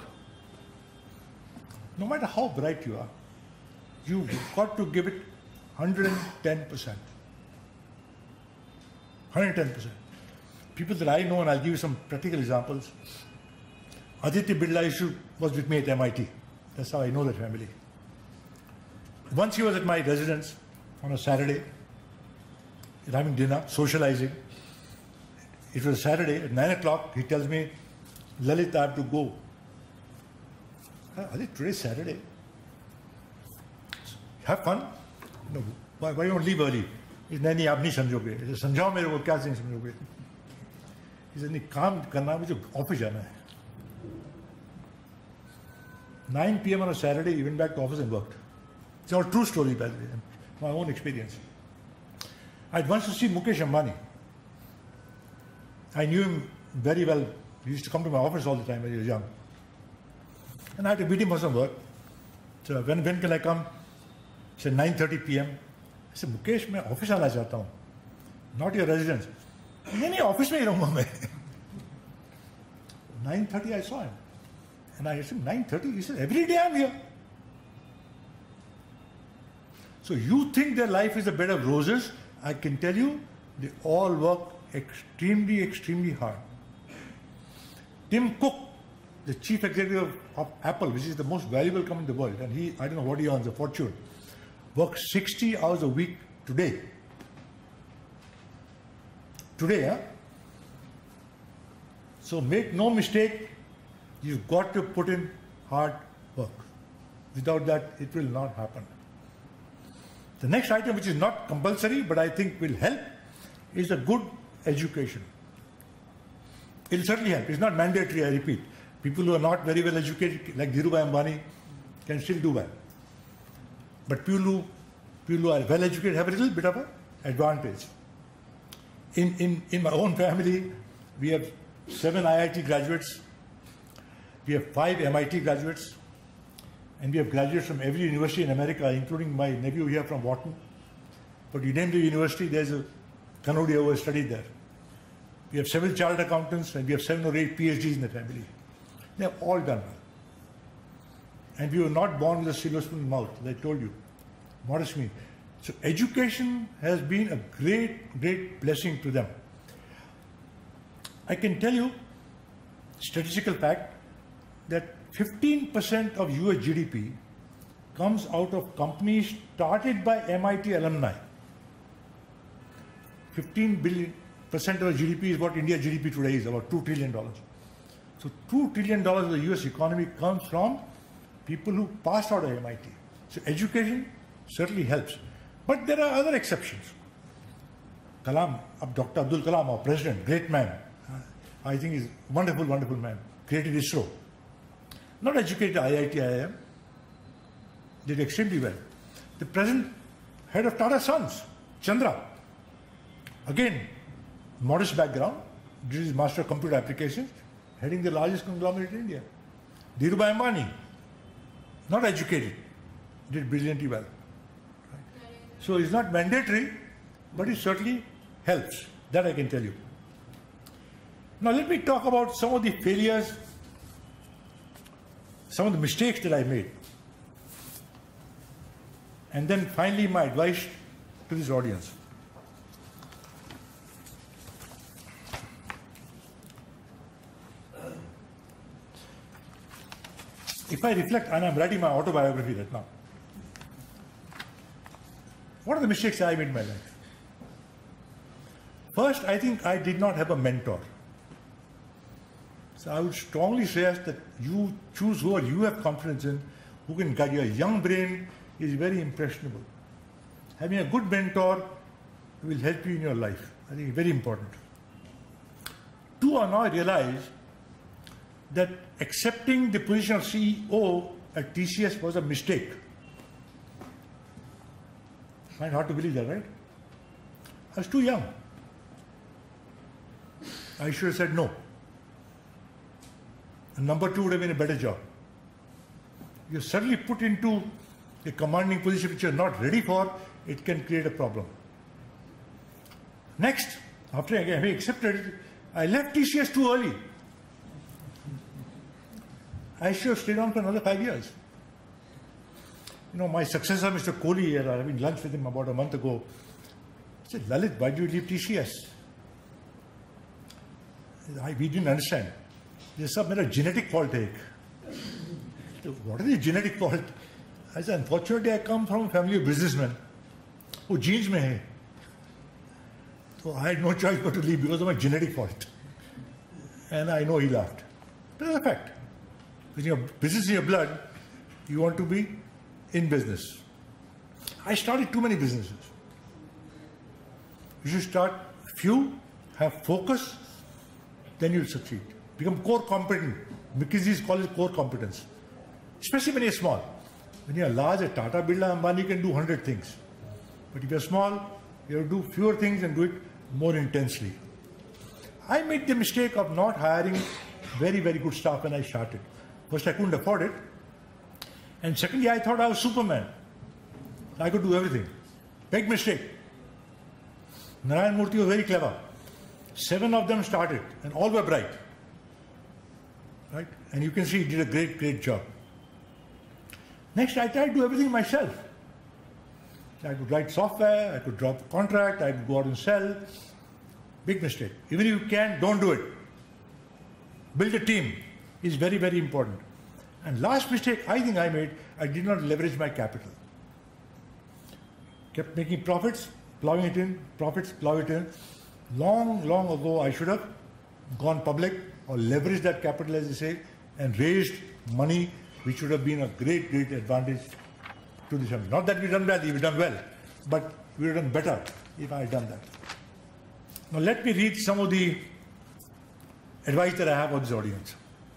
No matter how bright you are, you've got to give it one hundred ten percent. one hundred ten percent. People that I know, and I'll give you some practical examples. Aditya Birla issue was with me at M I T. That's how I know that family. Once he was at my residence on a Saturday, having dinner, socializing. It was a Saturday at nine o'clock. He tells me, Lalit, I have to go. Aditya, today's Saturday. Have fun. No, why, why don't you leave early? He said, नहीं आप नहीं समझोगे. He said, समझाओ मेरे को क्या नहीं समझोगे? He said, नहीं काम करना मुझे ऑफिस जाना है. nine p m on a Saturday, he went back to office and worked. It's all true story, by the way, my own experience. I had once to see Mukesh Ambani. I knew him very well. He used to come to my office all the time when he was young. And I had to meet him for some work. So when, when can I come? He said nine thirty p m I said, Mukesh, मैं office आना चाहता हूँ. Not your residence. नहीं नहीं office में ही रहूँगा मैं. nine thirty I saw him. And I said, nine thirty? He said, every day I'm here. So you think their life is a bed of roses? I can tell you, they all work extremely, extremely hard. Tim Cook, the chief executive of Apple, which is the most valuable company in the world, and he, I don't know what he earns, a fortune, works sixty hours a week today. Today, huh? So make no mistake, you've got to put in hard work. Without that, it will not happen. The next item, which is not compulsory, but I think will help, is a good education. It will certainly help. It's not mandatory, I repeat. People who are not very well educated, like Dhirubhai Ambani, can still do well. But people who, people who are well educated have a little bit of an advantage. In, in, in my own family, we have seven I I T graduates, we have five M I T graduates, and we have graduates from every university in America, including my nephew here from Wharton. But you name the university, there's a Kanodia who has studied there. We have several chartered accountants, and we have seven or eight PhDs in the family. They have all done well. And we were not born with a silver spoon in the mouth, as I told you. Modest me. So education has been a great, great blessing to them. I can tell you, statistical fact, that fifteen percent of U S G D P comes out of companies started by M I T alumni. fifteen billion percent of the G D P is what India's G D P today is, about two trillion dollars. So two trillion dollars of the U S economy comes from people who passed out of M I T. So education certainly helps. But there are other exceptions. Kalam, Doctor Abdul Kalam, our president, great man. I think he's a wonderful, wonderful man. Created ISRO. Not educated I I T, I I M. Did extremely well. The present head of Tata Sons, Chandra. Again, modest background. Did his master of computer applications. Heading the largest conglomerate in India. Dhirubhai Ambani. Not educated. Did brilliantly well. Right? So it's not mandatory, but it certainly helps. That I can tell you. Now let me talk about some of the failures, some of the mistakes that I made. And then finally my advice to this audience. If I reflect, and I'm writing my autobiography right now, what are the mistakes I made in my life? First, I think I did not have a mentor. So I would strongly suggest that you choose who you have confidence in, who can guide you. A young brain is very impressionable. Having a good mentor will help you in your life. I think it's very important. Two, I now realize that accepting the position of C E O at T C S was a mistake. I find it hard to believe that, right? I was too young. I should have said no. And number two would have been a better job. You're suddenly put into a commanding position which you're not ready for, it can create a problem. Next, after having accepted it, I left T C S too early. I should have stayed on for another five years. You know, my successor, Mister Kohli, I was having lunch with him about a month ago. I said, Lalit, why did you leave T C S? I, we didn't understand. There's some genetic fault. What is the genetic fault? I said, unfortunately, I come from a family of businessmen who genes mein hai. So I had no choice but to leave because of my genetic fault. And I know he laughed. But it's a fact. When you have business in your blood, you want to be in business. I started too many businesses. You should start few, have focus, then you'll succeed. Become core competent. McKinsey's call it core competence. Especially when you're small. When you're large, at Tata, Birla, Ambani can do one hundred things. But if you're small, you have to do fewer things and do it more intensely. I made the mistake of not hiring very, very good staff when I started. First, I couldn't afford it. And secondly, I thought I was Superman. I could do everything. Big mistake. Narayan Murthy was very clever. Seven of them started, and all were bright. Right? And you can see he did a great, great job. Next, I tried to do everything myself. I could write software, I could drop a contract, I could go out and sell. Big mistake. Even if you can, don't do it. Build a team is very, very important. And last mistake I think I made, I did not leverage my capital. Kept making profits, plowing it in, profits, plow it in. Long, long ago, I should have gone public or leveraged that capital, as they say, and raised money, which would have been a great, great advantage to the family. Not that we've done badly, we've done well, but we would have done better if I had done that. Now let me read some of the advice that I have for this audience.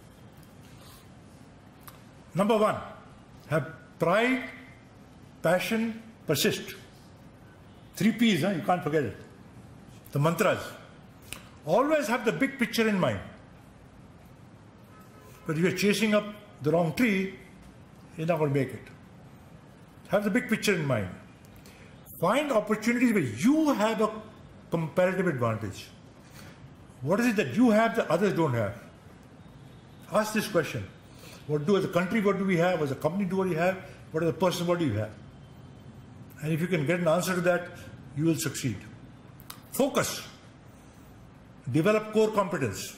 Number one, have pride, passion, persist. Three P's, huh? You can't forget it. The mantras. Always have the big picture in mind. But if you're chasing up the wrong tree, you're not going to make it. Have the big picture in mind. Find opportunities where you have a comparative advantage. What is it that you have that others don't have? Ask this question. What do as a country, what do we have? As a company, do what you have? What as a person, what do you have? And if you can get an answer to that, you will succeed. Focus. Develop core competence.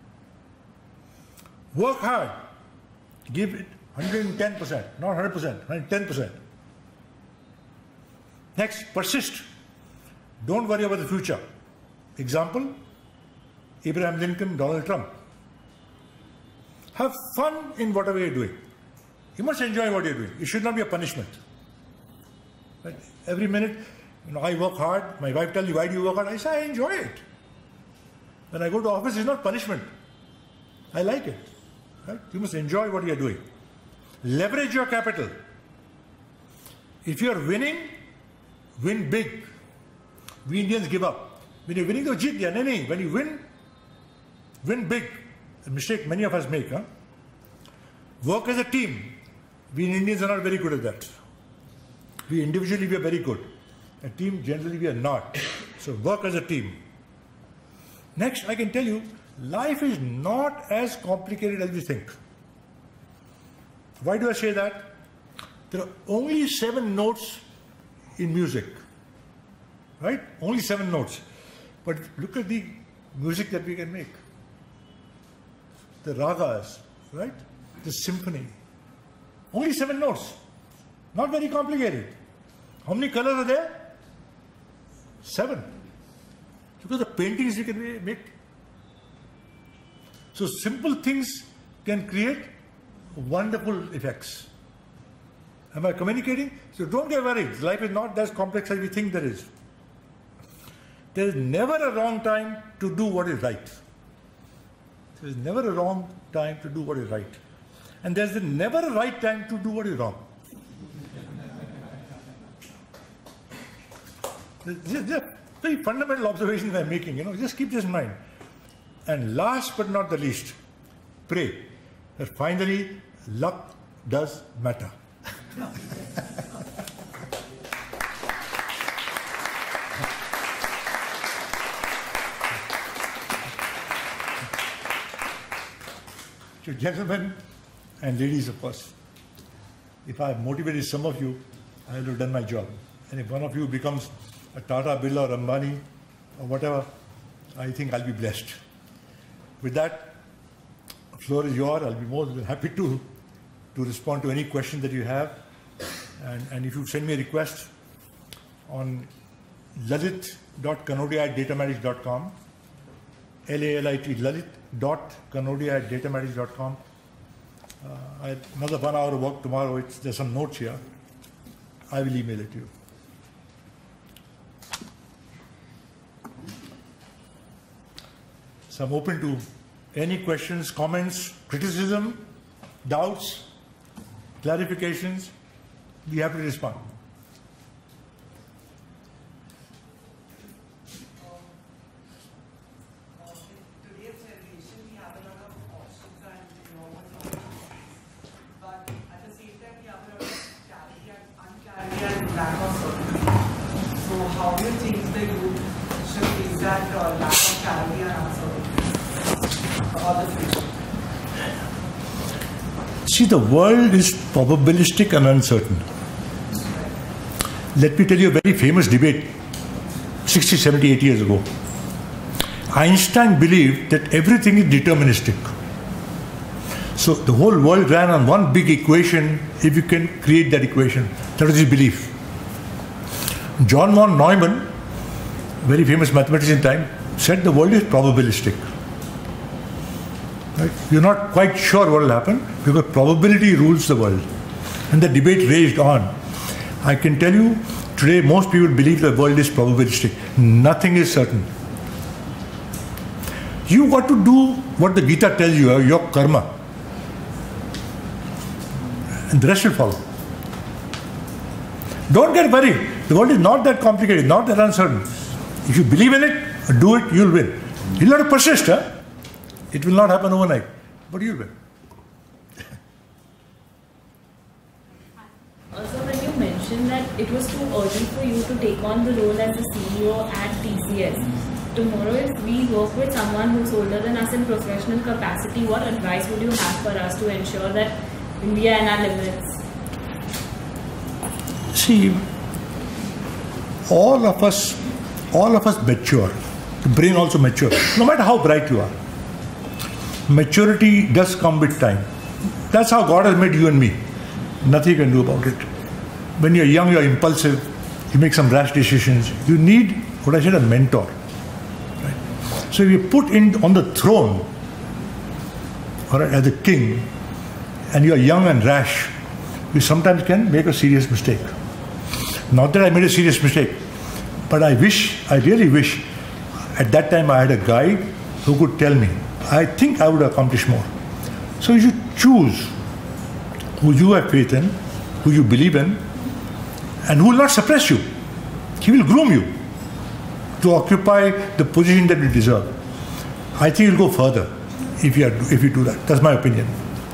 Work hard. Give it one hundred ten percent, not one hundred percent, one hundred ten percent. Next, persist. Don't worry about the future. Example, Abraham Lincoln, Donald Trump. Have fun in whatever you're doing. You must enjoy what you're doing. It should not be a punishment. Right? Every minute, you know, I work hard. My wife tells me, why do you work hard? I say, I enjoy it. When I go to office, it's not punishment. I like it. Right? You must enjoy what you're doing. Leverage your capital. If you're winning, win big. We Indians give up. When you're winning, to jeet diya. No, no. When you win, win big. A mistake many of us make. Huh? Work as a team. We Indians are not very good at that. We individually, we are very good. A team, generally, we are not. So work as a team. Next, I can tell you, life is not as complicated as we think. Why do I say that? There are only seven notes in music. Right? Only seven notes. But look at the music that we can make. The ragas, right? The symphony. Only seven notes. Not very complicated. How many colors are there? Seven. Because the paintings you can make. So simple things can create wonderful effects. Am I communicating? So don't get worried. Life is not as complex as we think there is. There is never a wrong time to do what is right. There is never a wrong time to do what is right. And there is never a right time to do what is wrong. These are very fundamental observations I'm making. You know, just keep this in mind. And last but not the least, pray that finally luck does matter. So gentlemen and ladies, of course, if I have motivated some of you, I will have done my job. And if one of you becomes a Tata, Birla, or Ambani, or whatever, I think I'll be blessed. With that, the floor is yours. I'll be more than happy to, to respond to any question that you have. And, and if you send me a request on lalit dot kanodia at datamatic dot com, L A L I T, lalit dot kanodia at datamatic dot com. Uh, I have another one hour of work tomorrow. It's, there's some notes here. I will email it to you. So I'm open to any questions, comments, criticism, doubts, clarifications. Be happy to respond. See, the world is probabilistic and uncertain. Let me tell you a very famous debate, sixty, seventy, eighty years ago. Einstein believed that everything is deterministic. So the whole world ran on one big equation if you can create that equation. That was his belief. John von Neumann, very famous mathematician in time, said the world is probabilistic. Right? You're not quite sure what will happen because probability rules the world. And the debate raged on. I can tell you, today most people believe the world is probabilistic. Nothing is certain. You got to do what the Gita tells you, your karma. And the rest will follow. Don't get worried. The world is not that complicated, not that uncertain. If you believe in it, do it, you'll win. You'll have to persist, huh? It will not happen overnight, but you'll win. Also, when you mentioned that it was too early for you to take on the role as a C E O at T C S, tomorrow if we work with someone who's older than us in professional capacity, what advice would you have for us to ensure that we are in our limits? See, all of us, all of us mature. The brain also matures, no matter how bright you are. Maturity does come with time. That's how God has made you and me. Nothing you can do about it. When you're young, you're impulsive. You make some rash decisions. You need, what I said, a mentor. Right? So if you're put in on the throne, or as a king, and you're young and rash, you sometimes can make a serious mistake. Not that I made a serious mistake, but I wish, I really wish, at that time I had a guide who could tell me. I think I would accomplish more. So you should choose who you have faith in, who you believe in, and who will not suppress you. He will groom you to occupy the position that you deserve. I think you'll go further if you, are, if you do that. That's my opinion.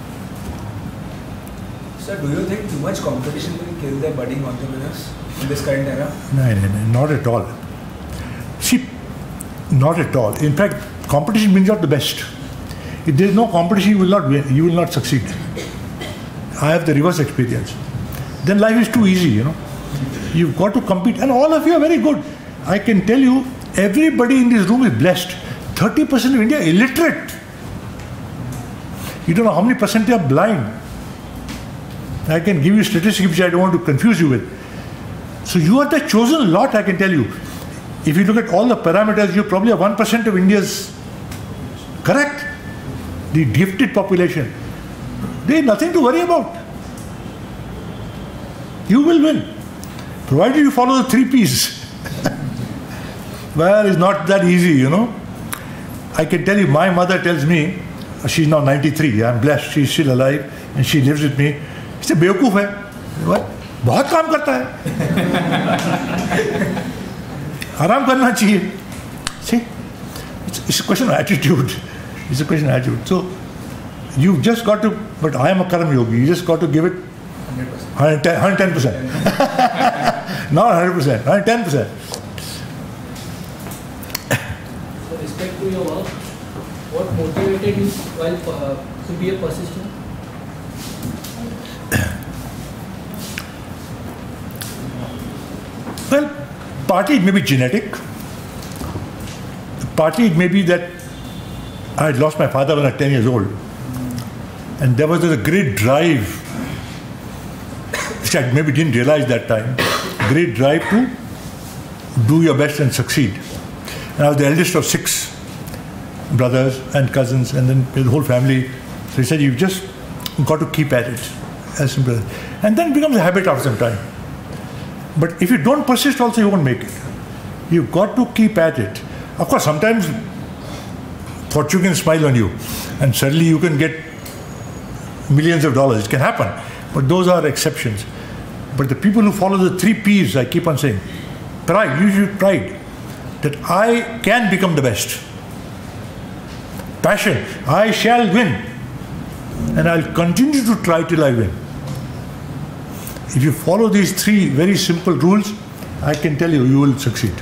Sir, do you think too much competition will kill the budding entrepreneurs in this current era? No, no, no, not at all. See, not at all. In fact, competition brings out the best. If there is no competition, you will not win. You will not succeed. I have the reverse experience. Then life is too easy, you know. You've got to compete, and all of you are very good. I can tell you, everybody in this room is blessed. thirty percent of India are illiterate. You don't know how many percent they are blind. I can give you statistics which I don't want to confuse you with. So you are the chosen lot, I can tell you. If you look at all the parameters, you probably have one percent of India's correct. The gifted population. There is nothing to worry about. You will win, provided you follow the three P's. Well, it's not that easy, you know. I can tell you, my mother tells me, she's now ninety-three, I'm blessed, she's still alive, and she lives with me. She said, बेवकूफ है, what? बहुत काम करता है. आराम करना चाहिए. See, it's, it's a question of attitude. It's a question of attitude. So, you've just got to, but I am a Karam Yogi, you just got to give it one hundred ten percent. Not one hundred percent, one hundred ten percent. With respect to your work, what motivated you while uh, to be a persistent? Well, partly it may be genetic. Partly it may be that I had lost my father when I was ten years old. And there was a great drive, which I maybe didn't realize that time, great drive to do your best and succeed. And I was the eldest of six brothers and cousins, and then the whole family. So he said, you've just got to keep at it, as simple as. And then it becomes a habit after some time. But if you don't persist also, you won't make it. You've got to keep at it. Of course, sometimes fortune can smile on you, and suddenly you can get millions of dollars. It can happen. But those are exceptions. But the people who follow the three P's, I keep on saying, pride, you should pride, that I can become the best. Passion, I shall win. And I'll continue to try till I win. If you follow these three very simple rules, I can tell you, you will succeed.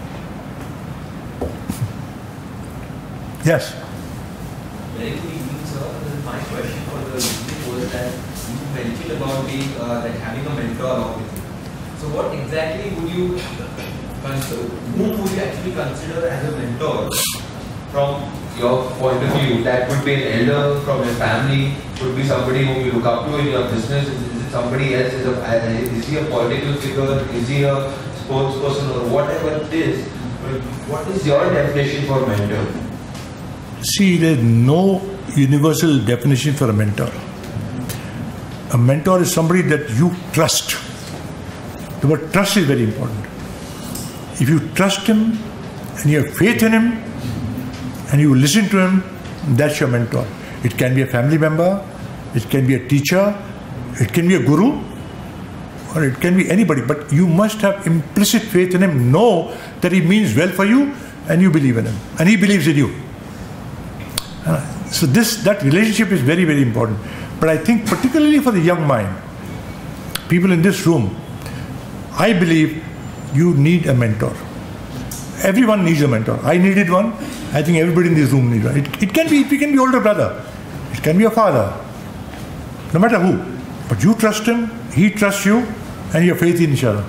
Yes? Very good evening, sir. My question for the evening was that you mentioned about being, uh, like having a mentor along with you. So what exactly would you consider, who would you actually consider as a mentor from your point of view, that would be an elder from your family, could be somebody whom you look up to in your business, is, is it somebody else, is, a, is he a political figure, is he a spokesperson or whatever it is, but what is your definition for mentor? See, there's no universal definition for a mentor. A mentor is somebody that you trust. The word trust is very important. If you trust him and you have faith in him and you listen to him, that's your mentor. It can be a family member, it can be a teacher, it can be a guru, or it can be anybody, but you must have implicit faith in him, know that he means well for you, and you believe in him, and he believes in you. Uh, so this, that relationship is very, very important. But I think particularly for the young mind, people in this room, I believe you need a mentor. Everyone needs a mentor. I needed one. I think everybody in this room needs one. It, it can be, it can be older brother. It can be a father. No matter who. But you trust him, he trusts you, and you have faith in each other.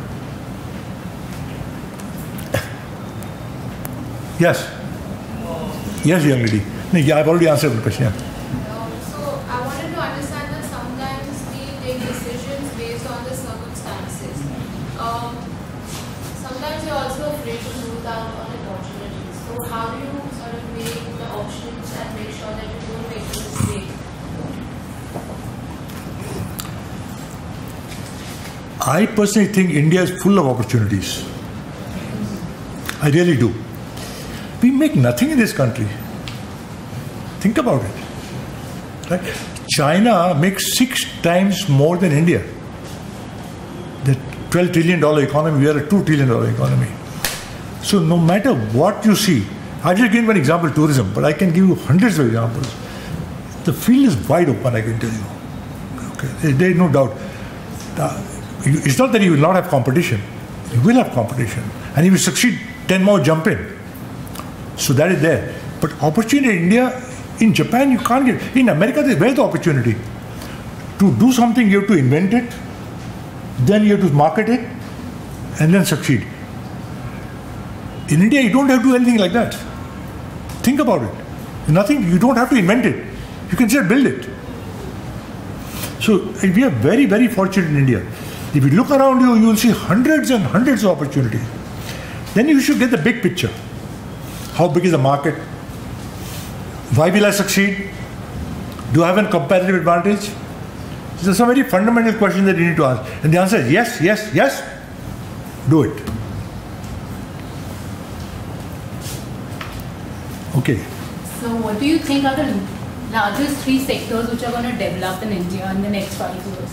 Yes? Yes, young lady. No, yeah, I've already answered the question. Yeah. So I wanted to understand that sometimes we take decisions based on the circumstances. Um, sometimes you're also afraid to lose out on opportunities. So how do you sort of weigh the options and make sure that you don't make a mistake? I personally think India is full of opportunities. I really do. We make nothing in this country. Think about it. Right? China makes six times more than India. The twelve trillion dollar economy, we are a two trillion dollar economy. So no matter what you see, I just give one example, tourism, but I can give you hundreds of examples. The field is wide open, I can tell you. Okay, there is no doubt. It's not that you will not have competition. You will have competition. And if you succeed, ten more jump in. So that is there. But opportunity in India, in Japan, you can't get. In America, where's the opportunity? To do something, you have to invent it, then you have to market it, and then succeed. In India, you don't have to do anything like that. Think about it. Nothing, you don't have to invent it. You can just build it. So we are very, very fortunate in India. If you look around you, you will see hundreds and hundreds of opportunities. Then you should get the big picture. How big is the market? Why will I succeed? Do I have a competitive advantage? These are some very fundamental questions that you need to ask. And the answer is yes, yes, yes. Do it. Okay. So what do you think are the largest three sectors which are going to develop in India in the next five years?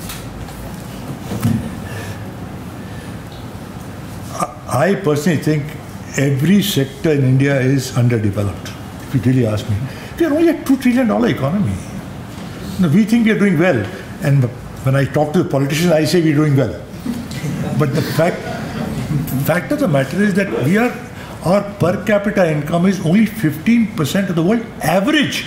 I personally think every sector in India is underdeveloped, if you really ask me. We are only a two trillion dollar economy. Now, we think we are doing well. And when I talk to the politicians, I say we are doing well. But the fact, fact of the matter is that we are, our per capita income is only fifteen percent of the world average.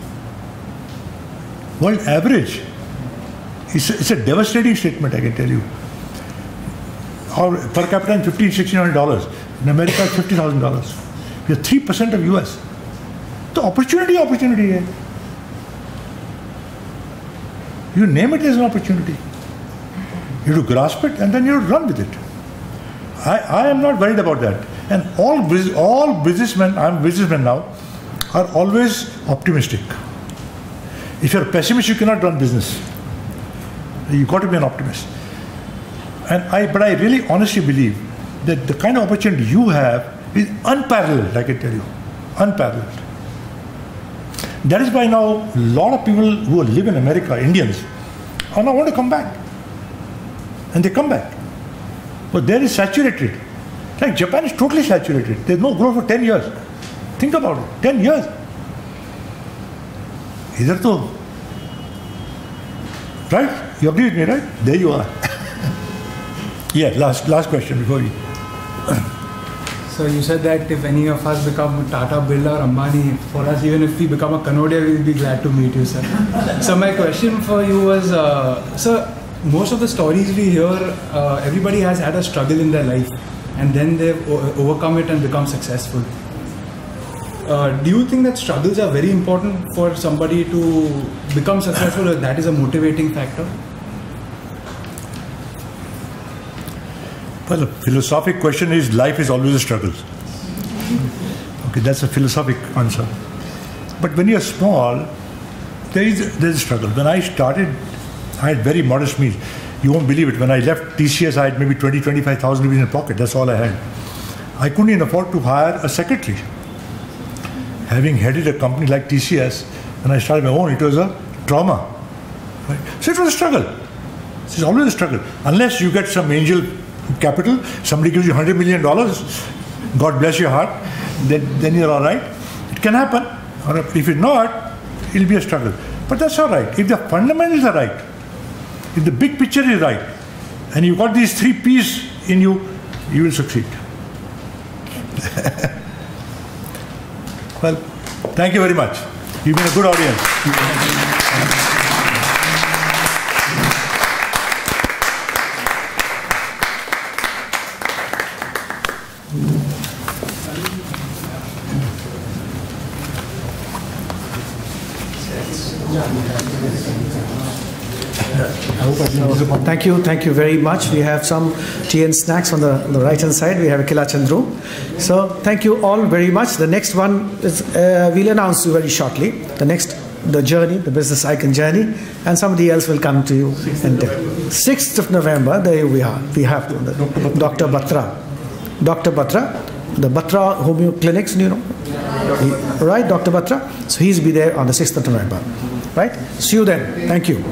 World average. It's a, it's a devastating statement, I can tell you. Our per capita is fifteen, sixteen hundred dollars. In America, it's fifty thousand dollars. We are three percent of U S. The opportunity, opportunity. Hai. You name it as an opportunity. You have to grasp it and then you have to run with it. I, I am not worried about that. And all, all businessmen, I'm a businessman now, are always optimistic. If you're a pessimist, you cannot run business. You've got to be an optimist. And I, but I really honestly believe that the kind of opportunity you have is unparalleled, I can tell you. Unparalleled. That is why now a lot of people who live in America, Indians, are now want to come back. And they come back. But there is saturated. Like Japan is totally saturated. There's no growth for ten years. Think about it. ten years. Either to. Right? You agree with me, right? There you are. Yeah, last last question before you. So you said that if any of us become Tata, Birla or Ambani, for us, even if we become a Kanodia, we'll be glad to meet you, sir. So my question for you was, uh, sir, most of the stories we hear, uh, everybody has had a struggle in their life and then they've overcome it and become successful. uh, do you think that struggles are very important for somebody to become successful, or that is a motivating factor? Well, the philosophic question is life is always a struggle. Okay, that's a philosophic answer. But when you're small, there is there is a struggle. When I started, I had very modest means. You won't believe it. When I left T C S, I had maybe twenty, twenty-five thousand rupees in pocket. That's all I had. I couldn't even afford to hire a secretary. Having headed a company like T C S, when I started my own, it was a trauma. Right? So it was a struggle. It's always a struggle. Unless you get some angel capital, somebody gives you one hundred million dollars, God bless your heart, then, then you're all right. It can happen. Or if it's not, it'll be a struggle. But that's all right. If the fundamentals are right, if the big picture is right, and you've got these three P's in you, you will succeed. Well, thank you very much. You've been a good audience. Thank you, thank you very much. We have some tea and snacks on the, on the right hand side. We have a Kila Chandru. So thank you all very much. The next one is, uh, we'll announce you very shortly. The next, the journey, the business icon journey, and somebody else will come to you. And sixth of November, there we are. We have the, Doctor Batra. Doctor Batra, the Batra Homeo Clinics, you know, right, Doctor Batra. So he's be there on the sixth of November. Right? See you then. Thank you.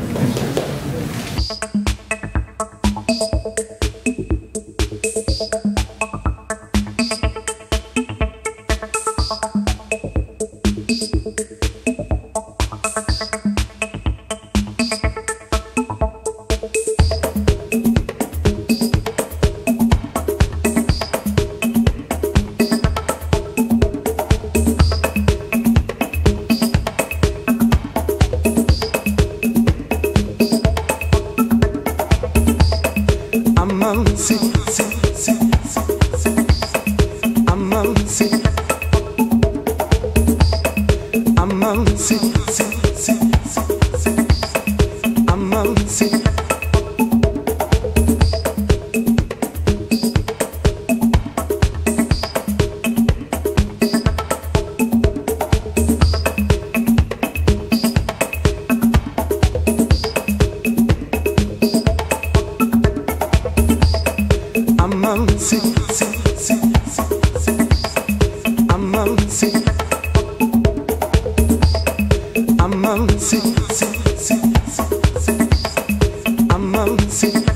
I'm